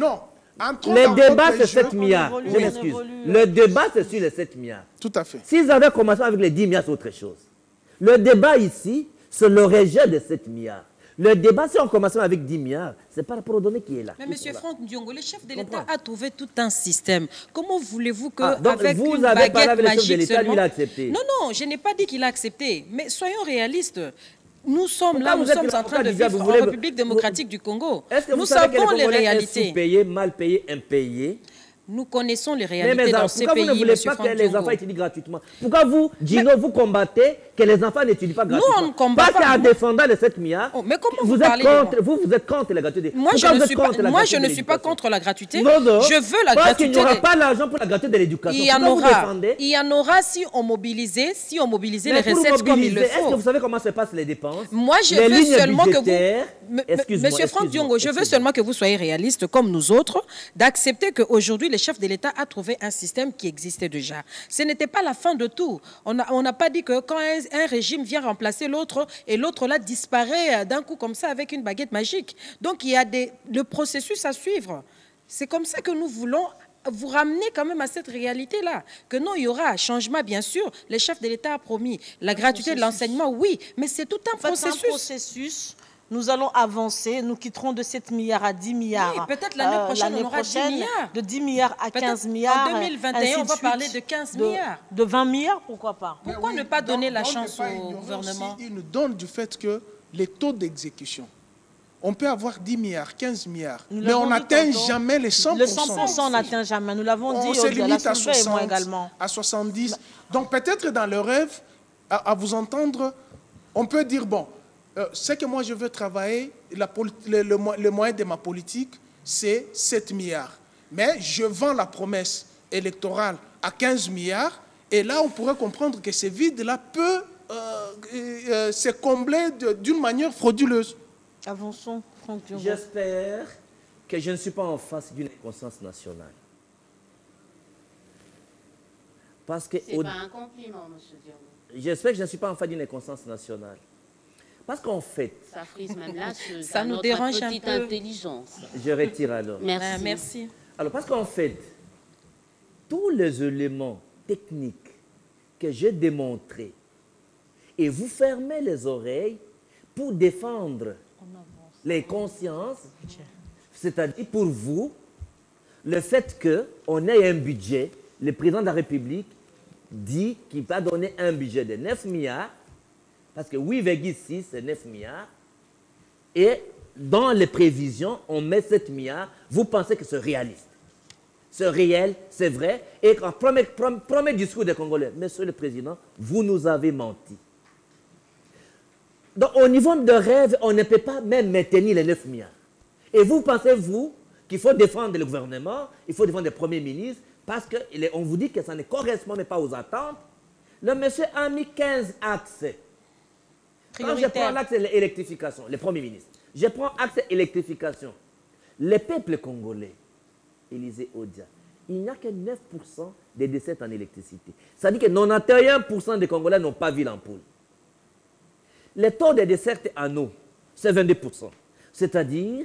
Le débat, c'est 7 milliards. Je m'excuse. Le débat, c'est sur les 7 milliards. Tout à fait. S'ils avaient commencé avec les 10 milliards, c'est autre chose. Le débat ici, c'est le rejet de 7 milliards. Le débat, si on commence avec 10 milliards, c'est par rapport aux données qui est là. Mais M. Franck Diongo, le chef de l'État a trouvé tout un système. Comment voulez-vous que donc avec vous une avez parlé baguette avec le chef de magique l'État, seulement... lui, il a accepté. Non, je n'ai pas dit qu'il a accepté. Mais soyons réalistes. Nous sommes Pourquoi là, nous vous êtes sommes en train de déjà, vivre vous en voulez- République démocratique du Congo. Est-ce que Nous vous savez que savons les les Congolais réalités. sous-payés, mal payés, impayés? Nous connaissons les Mais réalités dans ces pourquoi vous ne pays, voulez M. pas Franck que les Diongo. enfants étudient gratuitement? Pourquoi vous, Gino, vous combattez que les enfants n'étudient pas gratuitement? on ne combat Parce pas. qu'en défendant les 7 milliards, Oh, mais comment vous vous êtes parlez contre, de vous êtes contre la gratuité. Moi, Pourquoi je vous ne êtes suis contre pas, la moi, gratuité je de ne suis pas l'éducation? contre la gratuité. Non. Je veux la Parce qu'il n'y gratuité. aura pas l'argent pour la gratuité de l'éducation. Il y en Pourquoi vous aura. défendez? Il y en aura si on mobilisait les Mais pour recettes comme il le mobiliser, est-ce que faut. vous savez comment se passent les dépenses? Moi, je Les veux lignes seulement que budgétaires- vous... Excuse-moi, Monsieur Franck excuse-moi, Diongo, je veux excuse-moi. seulement que vous soyez réaliste comme nous autres, d'accepter qu'aujourd'hui, le chef de l'État a trouvé un système qui existait déjà. Ce n'était pas la fin de tout. On n'a pas dit que quand un régime vient remplacer l'autre et l'autre là disparaît d'un coup comme ça avec une baguette magique. Donc, il y a le processus à suivre. C'est comme ça que nous voulons vous ramener quand même à cette réalité-là. Que non, il y aura un changement, bien sûr. Le chef de l'État a promis. La gratuité de l'enseignement, oui. Mais c'est tout un En fait, c'est un processus. processus. Nous allons avancer. Nous quitterons de 7 milliards à 10 milliards. Oui, peut-être l'année prochaine, on aura 10 milliards. De 10 milliards à Peut-être 15 milliards. en 2021, ainsi on va suite. parler de 15 milliards. De 20 milliards, pourquoi pas? Pourquoi ne pas donner la Donc, chance ne pas au ignorer gouvernement? aussi une donne du fait que les taux d'exécution, on peut avoir 10 milliards, 15 milliards, Nous mais l'avons on dit n'atteint tantôt. jamais les 100%. Le 100%, on n'atteint jamais. Nous l'avons dit On se au-delà. limite La à Soulevé et moi 60, également. à 70. Donc peut-être dans le rêve, à vous entendre, on peut dire, bon, ce que moi je veux travailler, le moyen de ma politique, c'est 7 milliards. Mais je vends la promesse électorale à 15 milliards, et là on pourrait comprendre que ce vide-là peut se combler d'une manière frauduleuse. Avançons, Franck Diongo. J'espère que je ne suis pas en face d'une inconscience nationale. Parce que C'est pas un compliment, M. Diongo. j'espère que je ne suis pas en face d'une inconscience nationale. Parce qu'en fait... Ça frise même là ça nous dérange un peu. Intelligence. Je retire alors. Merci. Merci. Alors, parce qu'en fait, tous les éléments techniques que j'ai démontrés, et vous fermez les oreilles pour défendre les consciences, c'est-à-dire pour vous, le fait qu'on ait un budget, le président de la République dit qu'il va donner un budget de 9 milliards, parce que 8,6 c'est 9 milliards, et dans les prévisions, on met 7 milliards, vous pensez que c'est réaliste. C'est réel, c'est vrai, et en premier discours des Congolais, Monsieur le Président, vous nous avez menti. Donc au niveau de rêve, on ne peut pas même maintenir les 9 milliards. Et vous pensez, vous, qu'il faut défendre le gouvernement, il faut défendre le Premier ministre, parce qu'on vous dit que ça ne correspond pas aux attentes. Le monsieur a mis 15 axes. Quand je prends l'axe électrification, le Premier ministre, je prends axe électrification. Le peuple congolais, Élisée Odia, il n'y a que 9% des décès en électricité. Ça dit que 91% des Congolais n'ont pas vu l'ampoule. Le taux de décès en eau, c'est 22%. C'est-à-dire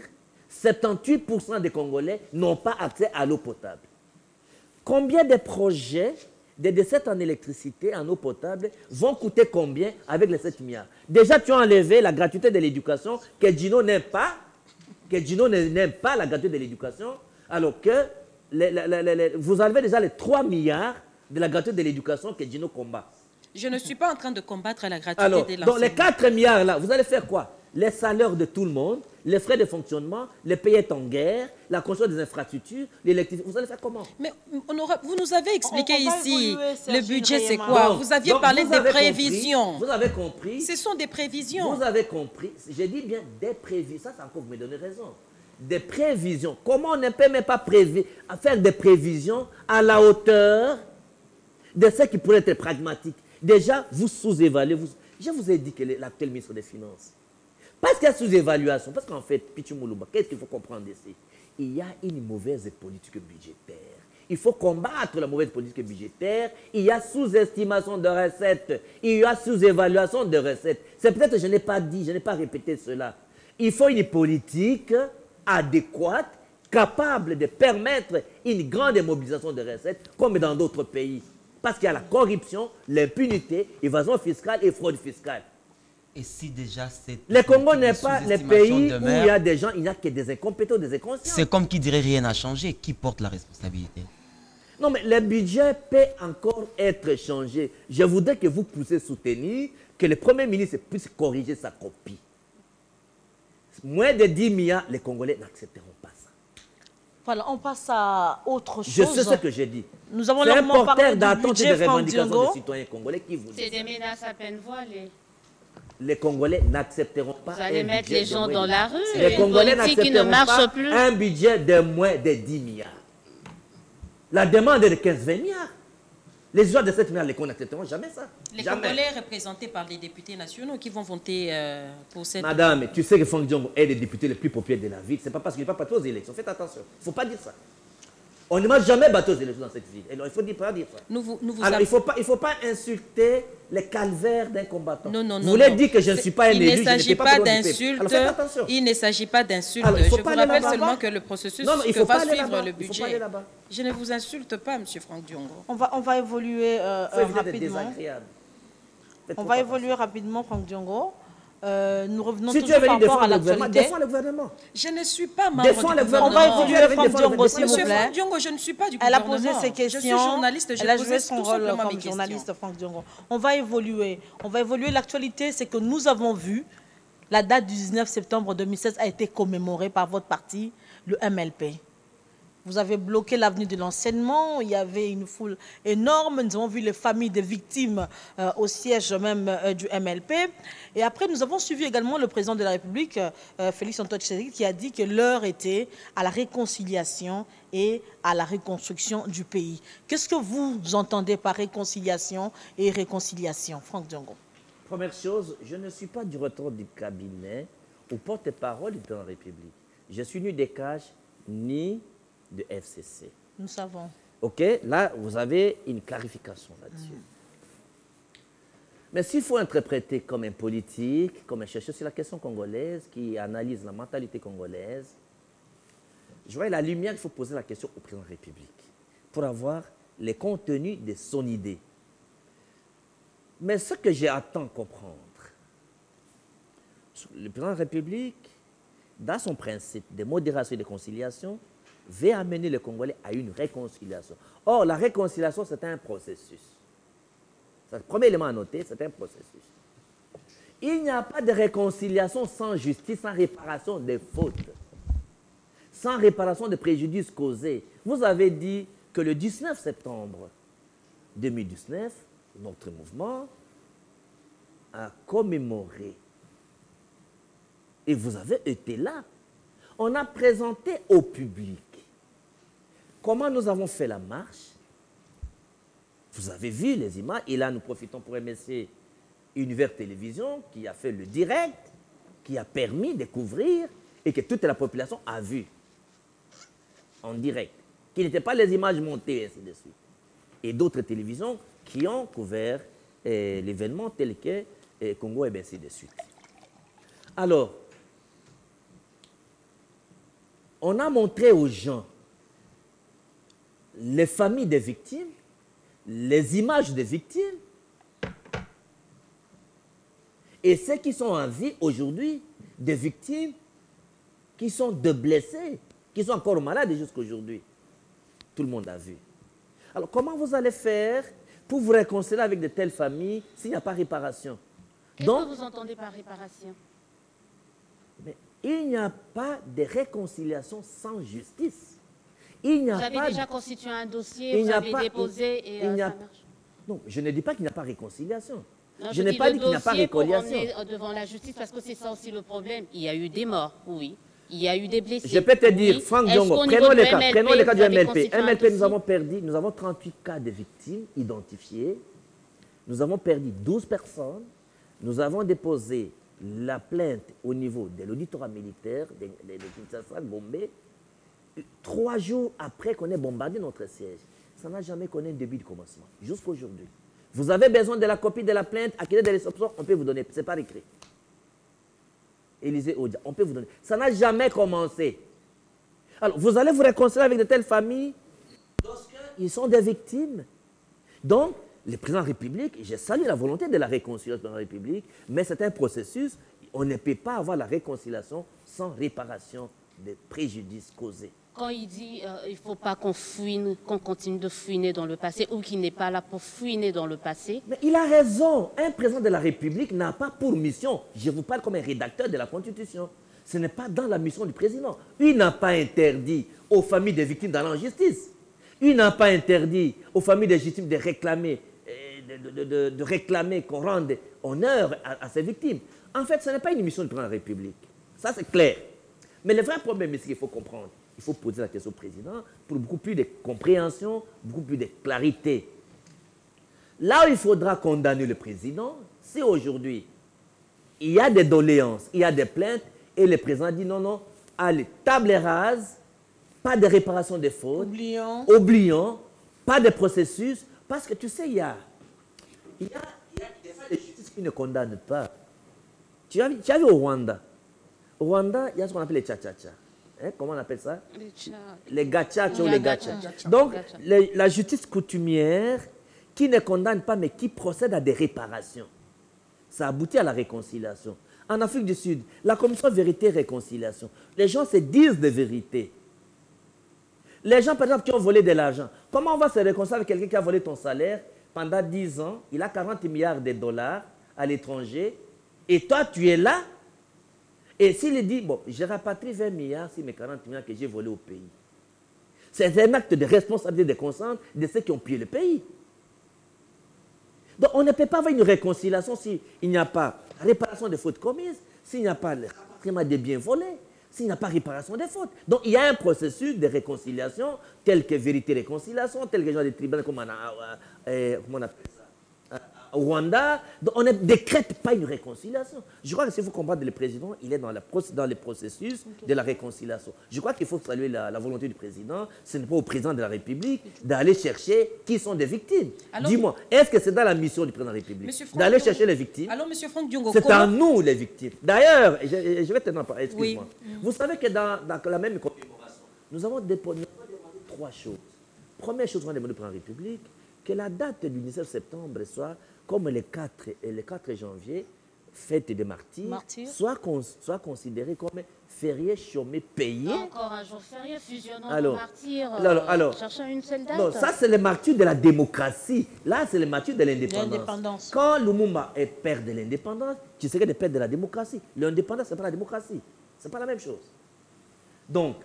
78% des Congolais n'ont pas accès à l'eau potable. Combien de projets de décès en électricité, en eau potable, vont coûter combien avec les 7 milliards? Déjà, tu as enlevé la gratuité de l'éducation que Gino n'aime pas. Que Gino n'aime pas la gratuité de l'éducation, alors que vous enlevez déjà les 3 milliards de la gratuité de l'éducation que Gino combat. Je ne suis pas en train de combattre la gratuité alors, de l'enseignement. Donc les 4 milliards là, vous allez faire quoi? Les salaires de tout le monde, les frais de fonctionnement, les pays est en guerre, la construction des infrastructures, l'électricité. Vous allez faire comment? Mais vous nous avez expliqué ici, le budget c'est Donc, quoi? Vous aviez parlé vous des avez prévisions. Compris, vous avez compris. Ce sont des prévisions. Vous avez compris. J'ai dit bien des prévisions. Ça, c'est encore vous me donnez raison. Des prévisions. Comment on ne peut même pas faire des prévisions à la hauteur de ce qui pourrait être pragmatique? Déjà, vous sous-évaluez. Je vous ai dit que l'actuel ministre des Finances, parce qu'il y a sous-évaluation, parce qu'en fait, Pichu Moulouba, qu'est-ce qu'il faut comprendre ici? Il y a une mauvaise politique budgétaire. Il faut combattre la mauvaise politique budgétaire. Il y a sous-estimation de recettes. Il y a sous-évaluation de recettes. C'est peut-être que je n'ai pas dit, je n'ai pas répété cela. Il faut une politique adéquate, capable de permettre une grande mobilisation de recettes, comme dans d'autres pays. Parce qu'il y a la corruption, l'impunité, l'évasion fiscale et fraude fiscale. Et si déjà c'est... Le Congo n'est pas le pays où il y a des gens, il n'y a que des incompétents, des inconscients. C'est comme qui dirait rien n'a changé. Qui porte la responsabilité? Non, mais le budget peut encore être changé. Je voudrais que vous puissiez soutenir que le Premier ministre puisse corriger sa copie. Moins de 10 milliards, les Congolais n'accepteront pas ça. Voilà, on passe à autre chose. Je sais ce que j'ai dit. Nous avons c'est un longuement parlé porteur du d'attente et de budget, Franck revendications Diongo. des citoyens congolais qui vous dit. C'est des menaces à peine voilées. Les Congolais n'accepteront pas. Vous allez un mettre budget les gens de dans la rue. Les Une Congolais politique qui ne n'accepteront marche pas plus. un budget de moins de 10 milliards. La demande est de 15-20 milliards. Les gens de 7 milliards, les Congolais n'accepteront jamais ça. Les jamais. Congolais représentés par les députés nationaux qui vont voter pour cette... Madame, tu sais que Franck Diongo est le député le plus populaire de la ville. Ce n'est pas parce qu'il n'est pas battu aux élections. Faites attention. Il ne faut pas dire ça. On ne m'a jamais battu aux élections dans cette ville. Alors, il faut pas dire ça. Alors, il ne faut pas insulter les calvaires d'un combattant. Non, non, non. Vous voulez dire que je ne suis pas un élu, il ne s'agit pas d'insultes. Alors, faites attention. Il ne s'agit pas d'insultes. Alors, Je faut vous pas aller rappelle là-bas. seulement que le processus Non, il que faut va pas aller suivre là-bas. le Il faut pas budget. aller là-bas. Je ne vous insulte pas, M. Franck Diongo. On va évoluer Ça évite d'être rapidement. désagréable. Faites On trop va attention. évoluer rapidement, Franck Diongo. Nous revenons Si tu toujours es par venu rapport à défendre le gouvernement, l'actualité. défends le gouvernement. Je ne suis pas membre Défends du le gouvernement. On va gouvernement. évoluer, Franck Diongo, s'il vous Monsieur plaît. Franck Diongo, je ne suis pas du Elle a gouvernement. posé ses questions. Je suis journaliste, Elle a je joué pose son tout rôle simplement mes comme journaliste, questions. Franck Diongo. On va évoluer. On va évoluer. L'actualité, c'est que nous avons vu, la date du 19 septembre 2016 a été commémorée par votre parti, le MLP. Vous avez bloqué l'avenue de l'enseignement. Il y avait une foule énorme. Nous avons vu les familles des victimes au siège même du MLP. Et après, nous avons suivi également le président de la République, Félix Antoine Tshisekedi, qui a dit que l'heure était à la réconciliation et à la reconstruction du pays. Qu'est-ce que vous entendez par réconciliation et réconciliation, Franck Diongo? Première chose, je ne suis pas du retour du cabinet au porte-parole du président de la République. Je suis ni des cages, ni de FCC. Nous savons. OK, là, vous avez une clarification là-dessus. Mais s'il faut interpréter comme un politique, comme un chercheur sur la question congolaise, qui analyse la mentalité congolaise, je vois la lumière, il faut poser la question au président de la République pour avoir les contenus de son idée. Mais ce que j'attends comprendre, le président de la République, dans son principe de modération et de conciliation, veut amener les Congolais à une réconciliation. Or, la réconciliation, c'est un processus. C'est le premier élément à noter, c'est un processus. Il n'y a pas de réconciliation sans justice, sans réparation des fautes, sans réparation des préjudices causés. Vous avez dit que le 19 septembre 2019, notre mouvement a commémoré. Et vous avez été là. On a présenté au public comment nous avons fait la marche. Vous avez vu les images. Et là, nous profitons pour remercier Univers Télévision qui a fait le direct, qui a permis de couvrir et que toute la population a vu en direct. Qui n'étaient pas les images montées, et ainsi de suite. Et d'autres télévisions qui ont couvert l'événement tel que Congo et ainsi de suite. Alors, on a montré aux gens les familles des victimes, les images des victimes, et ceux qui sont en vie aujourd'hui, des victimes qui sont de blessés, qui sont encore malades jusqu'à aujourd'hui. Tout le monde a vu. Alors, comment vous allez faire pour vous réconcilier avec de telles familles s'il n'y a pas réparation? Qu'est-ce que vous entendez par réparation? Mais il n'y a pas de réconciliation sans justice. Il n'y a vous avez pas déjà constitué un dossier, vous avez déposé et ça marche. Non, je ne dis pas qu'il n'y a pas réconciliation. Non, je n'ai pas dit qu'il n'y a pas réconciliation. Pour emmener devant la justice, parce que c'est ça aussi le problème. Il y a eu des morts, oui. Il y a eu des blessés. Je peux te dire, Franck Diongo, prenons le cas du MLP. MLP, nous avons 38 cas de victimes identifiés. Nous avons perdu 12 personnes. Nous avons déposé la plainte au niveau de l'auditorat militaire de Kinshasa, Gombe, 3 jours après qu'on ait bombardé notre siège. Ça n'a jamais connu un début de commencement, jusqu'à aujourd'hui. Vous avez besoin de la copie de la plainte, à quelle des réceptions, on peut vous donner, ce n'est pas écrit. Élisée Odia, on peut vous donner. Ça n'a jamais commencé. Alors, vous allez vous réconcilier avec de telles familles lorsqu'ils sont des victimes. Donc, le président de la République, je salue la volonté de la réconciliation de la République, mais c'est un processus. On ne peut pas avoir la réconciliation sans réparation des préjudices causés. Quand il dit il ne faut pas qu'on fouine, qu'on continue de fouiner dans le passé ou qu'il n'est pas là pour fouiner dans le passé. Mais il a raison. Un président de la République n'a pas pour mission, je vous parle comme un rédacteur de la Constitution, ce n'est pas dans la mission du président. Il n'a pas interdit aux familles des victimes d'aller en justice. Il n'a pas interdit aux familles des victimes de réclamer, de réclamer qu'on rende honneur à ces victimes. En fait, ce n'est pas une mission du président de la République. Ça, c'est clair. Mais le vrai problème, c'est qu'il faut comprendre. Il faut poser la question au président pour beaucoup plus de compréhension, beaucoup plus de clarité. Là où il faudra condamner le président, c'est aujourd'hui. Il y a des doléances, il y a des plaintes, et le président dit non, non, allez, table rase, pas de réparation des fautes, oublions, pas de processus, parce que tu sais, il y a des fois des justices qui ne condamnent pas. Tu as vu au Rwanda? Au Rwanda, il y a ce qu'on appelle les tcha-tcha-tcha. Hein, comment on appelle ça? Les gacha-tcha ou les gacha. Donc, la justice coutumière qui ne condamne pas, mais qui procède à des réparations. Ça aboutit à la réconciliation. En Afrique du Sud, la commission vérité et réconciliation, les gens se disent des vérités. Les gens, par exemple, qui ont volé de l'argent, comment on va se réconcilier avec quelqu'un qui a volé ton salaire pendant 10 ans, il a 40 milliards de dollars à l'étranger, et toi, tu es là? Et s'il dit, bon, je rapatrie 20 milliards sur mes 40 milliards que j'ai volés au pays. C'est un acte de responsabilité de conscience de ceux qui ont pillé le pays. Donc, on ne peut pas avoir une réconciliation s'il n'y a pas réparation des fautes commises, s'il n'y a pas le rapatriement des biens volés, s'il n'y a pas réparation des fautes. Donc, il y a un processus de réconciliation tel que vérité-réconciliation, tel que genre de tribunal, comment on appelle ça, au Rwanda. Donc, on ne décrète pas une réconciliation. Je crois que si vous comprenez le président, il est dans les processus de la réconciliation. Je crois qu'il faut saluer la volonté du président. Ce n'est pas au président de la République d'aller chercher qui sont des victimes. Dis-moi, est-ce que c'est dans la mission du président de la République d'aller chercher les victimes? Alors, M. Franck Diongo, c'est à nous les victimes. D'ailleurs, je vais te en parler, excuse-moi. Oui. Vous savez que dans la même commémoration, nous avons demandé 3 choses. Première chose, on a demandé au président de la République que la date du 19 septembre soit comme le 4 janvier, fête des martyrs, soit considérée comme férié, chômé, payé. Encore un jour férié, fusionnant les martyrs, cherchant une seule date. Non, ça c'est les martyrs de la démocratie. Là, c'est les martyrs de l'indépendance. Quand Lumumba est père de l'indépendance, tu serais le père de la démocratie. L'indépendance, ce n'est pas la démocratie. Ce n'est pas la même chose. Donc,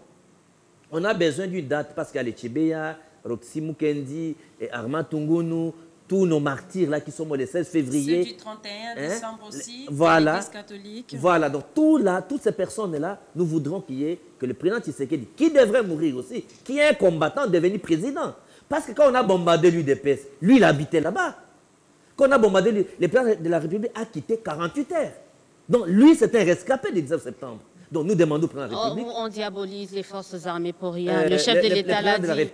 on a besoin d'une date parce qu'il y a les Tchébeya, Roxy Mukendi, et Armand Tungunu, tous nos martyrs là qui sont morts le 16 février. Ceux du 31 décembre aussi, voilà, l'Église catholique. Voilà, donc toutes ces personnes-là, nous voudrons que le président Tshisekedi, qui devrait mourir aussi, qui est un combattant, devenir président. Parce que quand on a bombardé l'UDPS, lui, il habitait là-bas. Quand on a bombardé lui, le président de la République a quitté 48 heures. Donc lui, c'est un rescapé du 19 septembre. Donc nous demandons au président de la République... On diabolise les forces armées pour rien. Le chef de l'État l'a dit.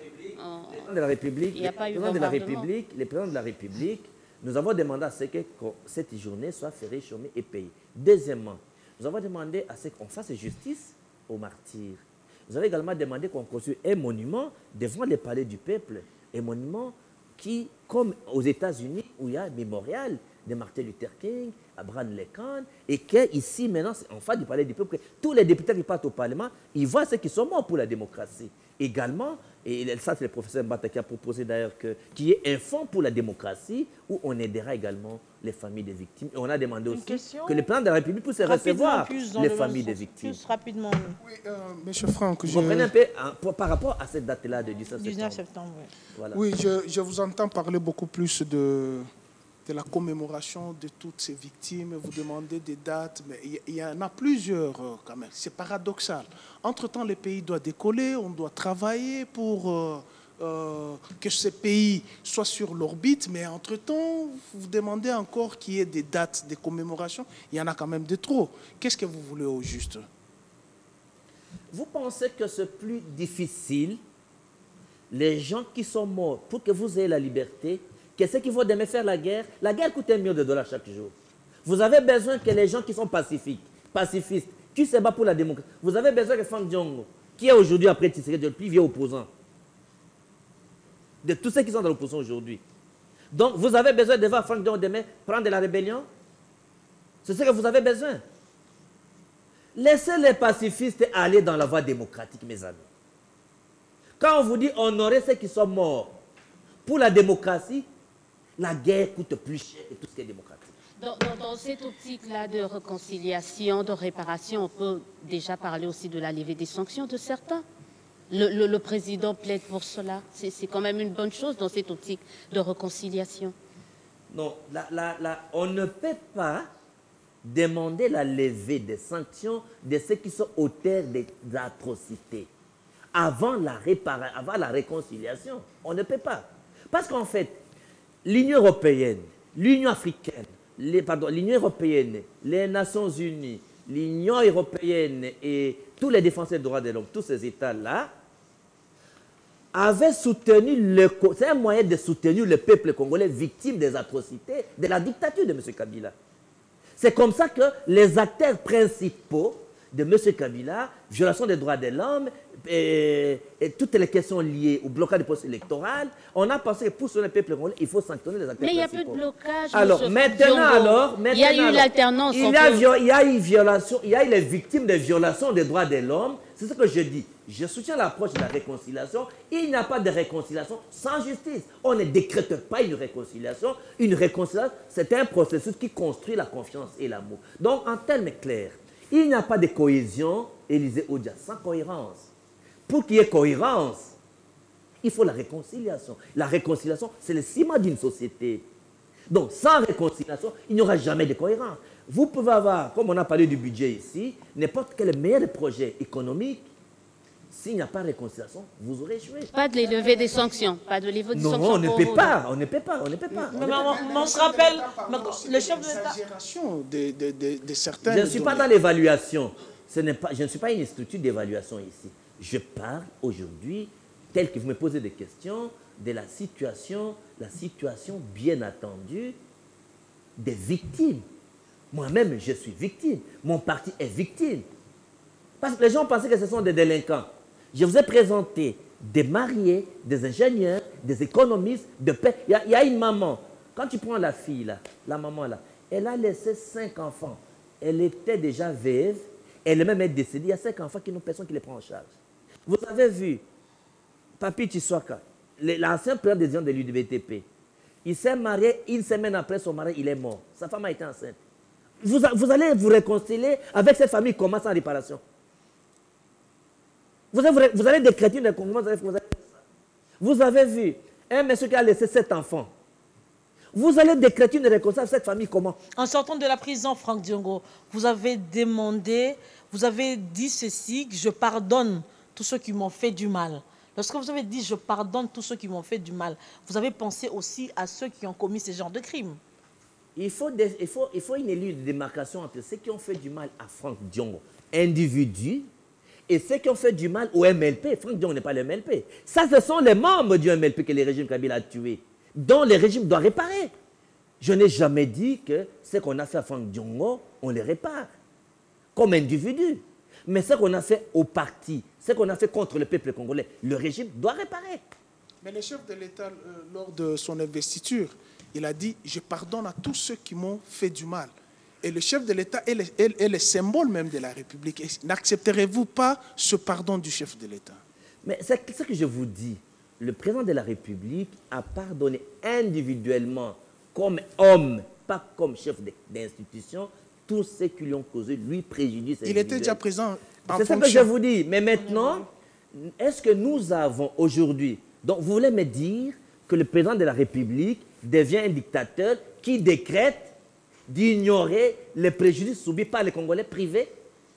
De la République, il n'y a pas eu le président de la République, nous avons demandé à ce que cette journée soit fériée, chômée et payée. Deuxièmement, nous avons demandé à ce qu'on fasse justice aux martyrs. Nous avons également demandé qu'on construise un monument devant le palais du peuple, un monument qui, comme aux États-Unis, où il y a un mémorial de Martin Luther King, Abraham Lincoln, et qu'ici, maintenant, en face du palais du peuple, tous les députés qui partent au Parlement, ils voient ceux qui sont morts pour la démocratie. Également, et ça c'est le professeur Mbata qui a proposé d'ailleurs qu'il y ait un fonds pour la démocratie où on aidera également les familles des victimes. Et on a demandé aussi que le président de la République puisse recevoir les familles des victimes. Plus rapidement. Oui, M. Franck, vous comprenez un peu par rapport à cette date-là de 19 septembre. Oui, voilà. Oui, je vous entends parler beaucoup plus de la commémoration de toutes ces victimes. Vous demandez des dates, mais il y en a plusieurs quand même. C'est paradoxal. Entre-temps, le pays doit décoller, on doit travailler pour que ce pays soit sur l'orbite, mais entre-temps, vous demandez encore qu'il y ait des dates, des commémorations. Il y en a quand même de trop. Qu'est-ce que vous voulez au juste? Vous pensez que c'est plus difficile, les gens qui sont morts, pour que vous ayez la liberté, que ceux qui vont demain faire la guerre coûte $1 million chaque jour. Vous avez besoin que les gens qui sont pacifistes, qui se battent pour la démocratie, vous avez besoin que Franck Diongo, qui est aujourd'hui après Tshisekedi, le plus vieux opposant, de tous ceux qui sont dans l'opposition aujourd'hui. Donc vous avez besoin de voir Franck Diongo demain prendre de la rébellion. C'est ce que vous avez besoin. Laissez les pacifistes aller dans la voie démocratique, mes amis. Quand on vous dit honorer ceux qui sont morts pour la démocratie, la guerre coûte plus cher que tout ce qui est démocratique. Dans cette optique-là de réconciliation, de réparation, on peut déjà parler aussi de la levée des sanctions de certains. Le président plaide pour cela. C'est quand même une bonne chose dans cette optique de réconciliation. Non, on ne peut pas demander la levée des sanctions de ceux qui sont auteurs des atrocités avant la réconciliation. On ne peut pas. Parce qu'en fait, l'Union européenne, l'Union africaine, l'Union européenne, les Nations unies, l'Union européenne et tous les défenseurs des droits de l'homme, tous ces États-là, avaient soutenu, c'est un moyen de soutenir le peuple congolais victime des atrocités de la dictature de M. Kabila. C'est comme ça que les acteurs principaux de M. Kabila, violation des droits de l'homme et toutes les questions liées au blocage du processus électoral, on a pensé que pour sauver le peuple congolais, il faut sanctionner les acteurs principaux. Mais il n'y a plus de blocage. Alors, maintenant, il y a eu l'alternance. Il y a eu violation, il y a eu les victimes de violations des droits de l'homme. C'est ce que je dis. Je soutiens l'approche de la réconciliation. Il n'y a pas de réconciliation sans justice. On ne décrète pas une réconciliation. Une réconciliation, c'est un processus qui construit la confiance et l'amour. Donc, en termes clairs, il n'y a pas de cohésion, Élisée Odia, sans cohérence. Pour qu'il y ait cohérence, il faut la réconciliation. La réconciliation, c'est le ciment d'une société. Donc, sans réconciliation, il n'y aura jamais de cohérence. Vous pouvez avoir, comme on a parlé du budget ici, n'importe quel meilleur projet économique. S'il n'y a pas de réconciliation, vous aurez échoué. Pas de lever des sanctions, pas de lever des Non, sanctions. on ne peut pas, on ne peut pas, on ne peut pas. Mais on se rappelle, le chef de l'État... L'exagération de certains... Je ne suis pas dans l'évaluation. Je ne suis pas une structure d'évaluation ici. Je parle aujourd'hui, tel que vous me posez des questions, de la situation bien attendue des victimes. Moi-même, je suis victime. Mon parti est victime. Parce que les gens pensaient que ce sont des délinquants. Je vous ai présenté des mariés, des ingénieurs, des économistes, de paix. Il y a une maman. Quand tu prends la fille, là, la maman, là, elle a laissé 5 enfants. Elle était déjà veuve. Elle est même décédée. Il y a 5 enfants qui n'ont personne qui les prend en charge. Vous avez vu, Papi Tshisekedi, l'ancien président de l'UDVTP, il s'est marié, une semaine après son mari, il est mort. Sa femme a été enceinte. Vous allez vous réconcilier avec cette famille comment sans réparation? Vous allez décréter une réconciliation. Vous avez vu un monsieur qui a laissé 7 enfants. Vous allez décréter une réconciliation avec cette famille comment? En sortant de la prison, Franck Diongo, vous avez demandé, vous avez dit ceci, que je pardonne tous ceux qui m'ont fait du mal. Lorsque vous avez dit « je pardonne tous ceux qui m'ont fait du mal », vous avez pensé aussi à ceux qui ont commis ce genre de crimes. Il faut une ligne de démarcation entre ceux qui ont fait du mal à Franck Diongo, individu, et ceux qui ont fait du mal au MLP. Franck Diongo n'est pas le MLP. Ça, ce sont les membres du MLP que le régime Kabila a tués, dont le régime doit réparer. Je n'ai jamais dit que ce qu'on a fait à Franck Diongo, on les répare, comme individu. Mais ce qu'on a fait au parti, ce qu'on a fait contre le peuple congolais, le régime doit réparer. Mais le chef de l'État, lors de son investiture, il a dit « je pardonne à tous ceux qui m'ont fait du mal ». Et le chef de l'État est le symbole même de la République. N'accepterez-vous pas ce pardon du chef de l'État? Mais c'est ce que je vous dis. Le président de la République a pardonné individuellement, comme homme, pas comme chef d'institution, tous ceux qui lui ont causé, lui, préjudice. Il était déjà présent en fonction. C'est ce que je vous dis. Mais maintenant, est-ce que nous avons aujourd'hui... Donc, vous voulez me dire que le président de la République devient un dictateur qui décrète d'ignorer les préjudices subis par les Congolais privés?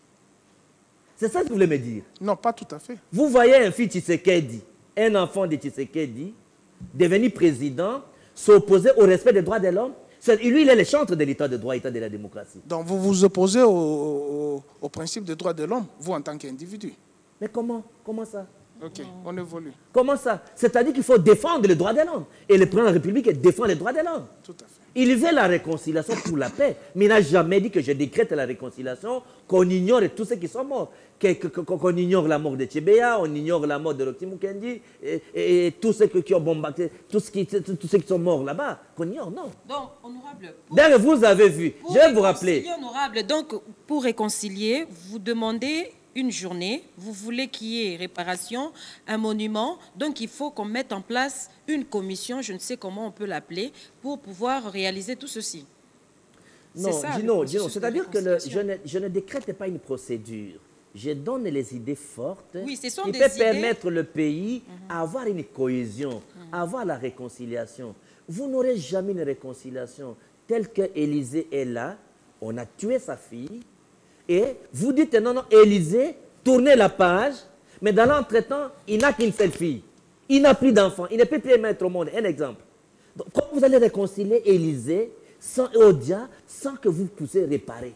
C'est ça que vous voulez me dire? Non, pas tout à fait. Vous voyez un fils Tshisekedi, un enfant de Tshisekedi, devenir président, s'opposer au respect des droits de l'homme. Lui, il est le chantre de l'état de droit, l'état de la démocratie. Donc vous vous opposez au principe des droits de l'homme, vous en tant qu'individu? Mais comment? Comment ça? Ok, on évolue. Comment ça? C'est-à-dire qu'il faut défendre les droits de l'homme. Et le président de la République défend les droits de l'homme. Tout à fait. Il veut la réconciliation pour la paix, mais il n'a jamais dit que je décrète la réconciliation, qu'on ignore tous ceux qui sont morts. Qu'on ignore la mort de Tchébéa, on ignore la mort de Loti Mukendi, et tous ceux qui ont bombardé, tous ceux qui sont morts là-bas, qu'on ignore, non. Donc, honorable... D'ailleurs, vous avez vu, je vais vous rappeler. Honorable, donc, pour réconcilier, vous demandez une journée, vous voulez qu'il y ait réparation, un monument, donc il faut qu'on mette en place une commission, je ne sais comment on peut l'appeler, pour pouvoir réaliser tout ceci. Non, Gino, c'est-à-dire que je ne décrète pas une procédure. Je donne les idées fortes qui peuvent permettre le pays à avoir une cohésion, à avoir la réconciliation. Vous n'aurez jamais une réconciliation telle qu'Élysée est là, on a tué sa fille, et vous dites non, non, Élysée, tournez la page, mais dans l'entretemps, il n'a qu'une seule fille. Il n'a plus d'enfants, il ne peut plus mettre au monde. Un exemple. Donc, comment vous allez réconcilier Élysée sans Odia, sans que vous puissiez réparer?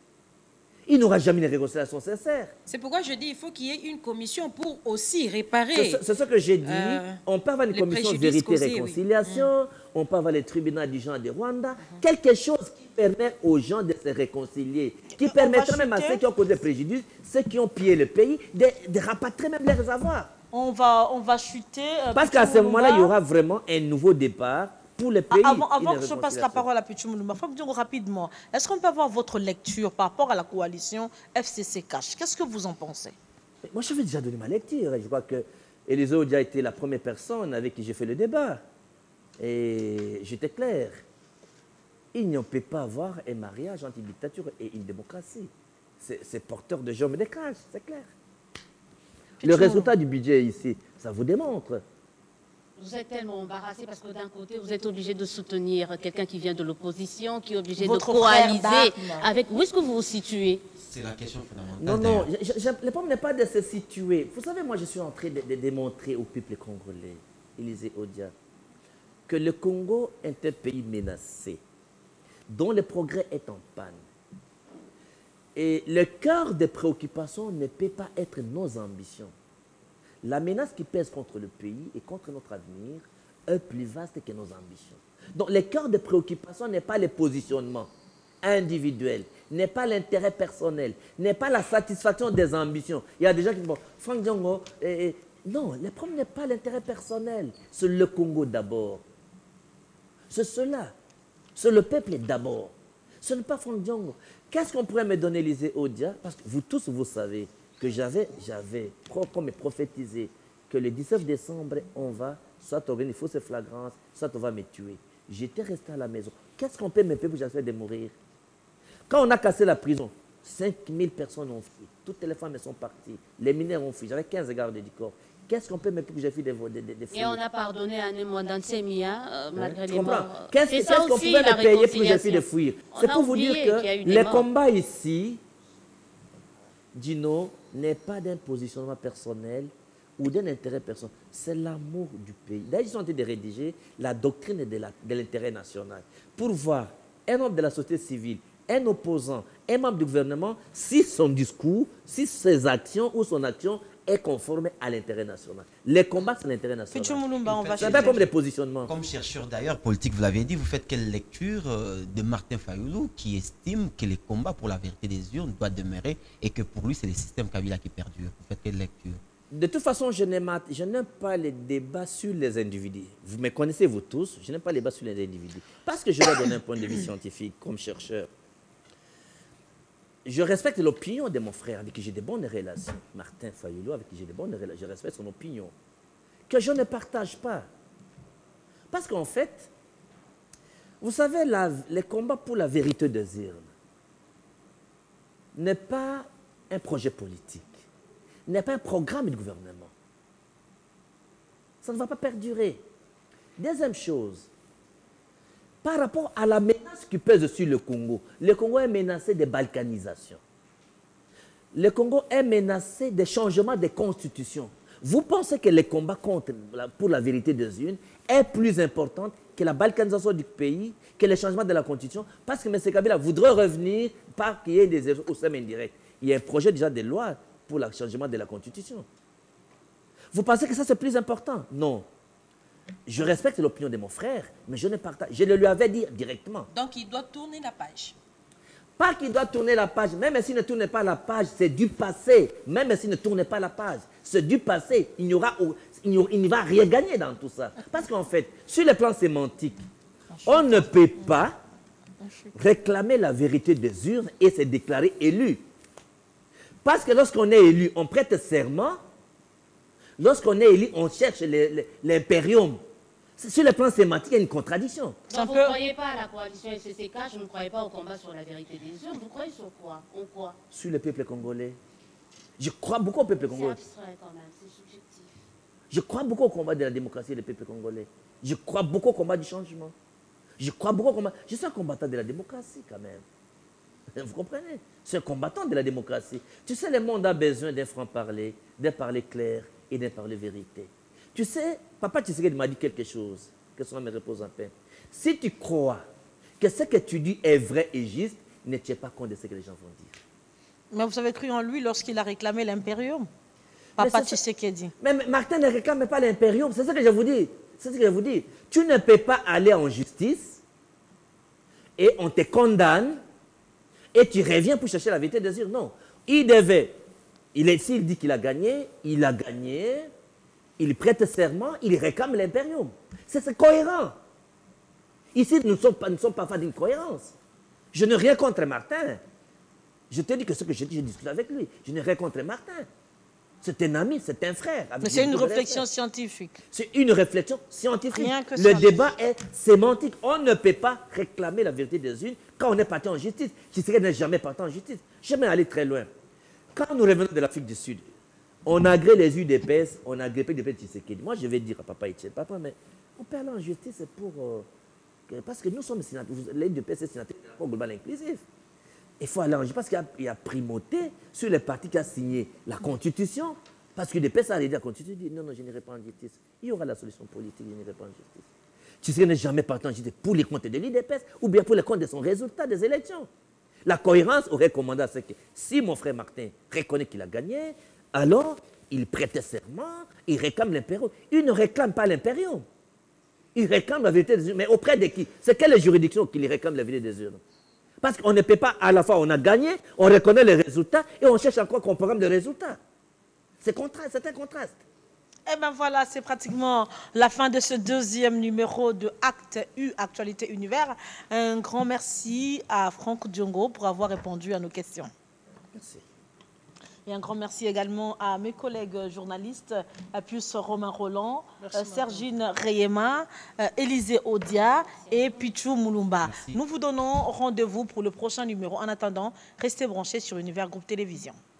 Il n'aura jamais une réconciliation sincère. C'est pourquoi je dis qu'il faut qu'il y ait une commission pour aussi réparer. C'est ce que j'ai dit. On peut avoir une commission de vérité et réconciliation, oui. On peut avoir les tribunaux du genre de Rwanda, quelque chose qui permet aux gens de se réconcilier, qui permettra même à ceux qui ont causé des préjudices, ceux qui ont pillé le pays, de rapatrier même leurs avoirs. On va chuter. Parce qu'à ce moment-là, il y aura vraiment un nouveau départ pour le pays. Avant que je passe la parole à Pichou Moulouma, rapidement, est-ce qu'on peut avoir votre lecture par rapport à la coalition FCC-Cash? Qu'est-ce que vous en pensez? Moi, je vais déjà donner ma lecture. Je crois que Élysée Odia a été la première personne avec qui j'ai fait le débat. Et j'étais clair. Il n'y peut pas avoir un mariage entre une dictature et une démocratie. C'est porteur de jambes de crash, c'est clair. Le résultat du budget ici, ça vous démontre. Vous êtes tellement embarrassé parce que d'un côté, vous êtes obligé de soutenir quelqu'un qui vient de l'opposition, qui est obligé Votre de frère coaliser d'armes. avec... Où est-ce que vous vous situez? C'est la question fondamentale. Non, non, d'ailleurs. le problème n'est pas de se situer. Vous savez, moi, je suis en train de démontrer au peuple congolais, Élisée Odia, que le Congo est un pays menacé, dont le progrès est en panne. Et le cœur des préoccupations ne peut pas être nos ambitions. La menace qui pèse contre le pays et contre notre avenir est plus vaste que nos ambitions. Donc, le cœur des préoccupations n'est pas les positionnements individuels, n'est pas l'intérêt personnel, n'est pas la satisfaction des ambitions. Il y a des gens qui disent, Franck Diongo, non, le problème n'est pas l'intérêt personnel, c'est le Congo d'abord. C'est cela, c'est le peuple d'abord. Ce n'est pas Franck Diongo. Qu'est-ce qu'on pourrait me donner, Élisée Odia? Parce que vous tous, vous savez que j'avais comme prophétisé que le 19 décembre, on va soit organiser fausses flagrances, soit on va me tuer. J'étais resté à la maison. Qu'est-ce qu'on peut me faire pour que j'essaie de mourir? Quand on a cassé la prison, 5000 personnes ont fui. Toutes les femmes sont parties. Les mineurs ont fui. J'avais 15 gardes du corps. Qu'est-ce qu'on peut me faire pour que j'ai fait des fouilles? Et on a pardonné à Némoidan Semia, malgré les morts. Qu'est-ce qu'on pouvait me payer pour que j'ai fait des fouilles? C'est pour vous dire que les combats ici, Dino, n'est pas d'un positionnement personnel ou d'un intérêt personnel. C'est l'amour du pays. D'ailleurs, ils sont en train de rédiger la doctrine de l'intérêt national pour voir un homme de la société civile, un opposant, un membre du gouvernement, si son discours, si ses actions ou son action est conforme à l'intérêt national. Les combats, c'est l'intérêt national. C'est pas comme des positionnements. Comme chercheur d'ailleurs politique, vous l'avez dit, vous faites quelle lecture de Martin Fayoulou qui estime que les combats pour la vérité des urnes doivent demeurer et que pour lui, c'est le système Kabila qui perdure? Vous faites quelle lecture? De toute façon, je n'aime pas les débats sur les individus. Vous me connaissez, vous tous, je n'aime pas les débats sur les individus. Parce que je leur donne un point de vue scientifique comme chercheur. Je respecte l'opinion de mon frère avec qui j'ai de bonnes relations. Martin Fayoulou, avec qui j'ai de bonnes relations. Je respecte son opinion. Que je ne partage pas. Parce qu'en fait, vous savez, les combats pour la vérité des urnes n'est pas un projet politique, n'est pas un programme du gouvernement. Ça ne va pas perdurer. Deuxième chose, par rapport à la menace qui pèse sur le Congo est menacé de balkanisation. Le Congo est menacé de changement de constitution. Vous pensez que le combat pour la vérité des urnes est plus important que la balkanisation du pays, que le changement de la constitution? Parce que M. Kabila voudrait revenir par qu'il y ait des erreurs au sein indirect. Il y a un projet déjà de loi pour le changement de la constitution. Vous pensez que ça c'est plus important? Non. Je respecte l'opinion de mon frère, mais je ne partage. Je le lui avais dit directement. Donc il doit tourner la page. Pas qu'il doit tourner la page. Même s'il ne tourne pas la page, c'est du passé. Même s'il ne tourne pas la page, c'est du passé. Il ne va rien gagner dans tout ça. Parce qu'en fait, sur le plan sémantique, on ne peut pas réclamer la vérité des urnes et se déclarer élu. Parce que lorsqu'on est élu, on prête serment. Lorsqu'on est élu, on cherche l'impérium. Sur le plan sémantique, il y a une contradiction. Donc vous ne croyez pas à la coalition SCCK, je ne croyais pas au combat sur la vérité des urnes. Vous croyez sur quoi? En quoi? Sur le peuple congolais. Je crois beaucoup au peuple congolais. C'est abstrait quand même, c'est subjectif. Je crois beaucoup au combat de la démocratie du peuple congolais. Je crois beaucoup au combat du changement. Je crois beaucoup au combat. Je suis un combattant de la démocratie quand même. Vous comprenez? C'est un combattant de la démocratie. Tu sais, le monde a besoin d'un franc-parler, d'un parler clair et d'un parler vérité. Tu sais, Papa Tshisekedi m'a dit quelque chose, que son âme me repose en paix. Si tu crois que ce que tu dis est vrai et juste, ne tiens pas compte de ce que les gens vont dire. Mais vous avez cru en lui lorsqu'il a réclamé l'impérium? Papa Tshisekedi. Mais Martin ne réclame pas l'impérium, c'est ce que je vous dis. C'est ce que je vous dis. Tu ne peux pas aller en justice et on te condamne et tu reviens pour chercher la vérité des urnes. Non. Il devait. S'il dit qu'il a gagné, il a gagné. Il prête serment, il réclame l'impérium. C'est cohérent. Ici, nous ne sommes pas face d'une cohérence. Je n'ai rien contre Martin. Je te dis que ce que je dis, je discute avec lui. Je n'ai rien contre Martin. C'est un ami, c'est un frère. Mais c'est une réflexion scientifique. C'est une réflexion scientifique. Rien que Le débat est sémantique. On ne peut pas réclamer la vérité des urnes quand on est parti en justice. Tshisekedi n'est jamais parti en justice. Jamais allé très loin. Quand nous revenons de l'Afrique du Sud, On agrée les UDPS, on a agrépé les Tshisekedi. Moi, je vais dire à papa Etienne, papa, mais on peut aller en justice pour... parce que nous sommes sénateurs, les UDPS c'est sénateur global inclusif. Il faut aller en justice parce qu'il y a primauté sur les partis qui ont signé la Constitution. Parce que l'UDPS a dit à la Constitution, dit non, non, je n'irai pas en justice. Il y aura la solution politique, je n'irai pas en justice. Tshisekedi n'est jamais parti en justice pour les comptes de l'UDPS ou bien pour les comptes de son résultat des élections. La cohérence aurait commandé à ce que si mon frère Martin reconnaît qu'il a gagné, alors il prêtait serment, il réclame l'impérium. Il ne réclame pas l'impérium. Il réclame la vérité des urnes. Mais auprès de qui? C'est quelle juridiction qui lui réclame la vérité des urnes? Parce qu'on ne peut pas, à la fois, on a gagné, on reconnaît les résultats et on cherche encore qu'on programme des résultats. C'est un contraste. Et bien voilà, c'est pratiquement la fin de ce deuxième numéro de Acte U, Actualité Univers. Un grand merci à Franck Diongo pour avoir répondu à nos questions. Merci. Et un grand merci également à mes collègues journalistes, plus Romain Roland, Sergine Reyema, Élisée Odia et Pichou Moulumba. Merci. Nous vous donnons rendez-vous pour le prochain numéro. En attendant, restez branchés sur Univers Groupe Télévision.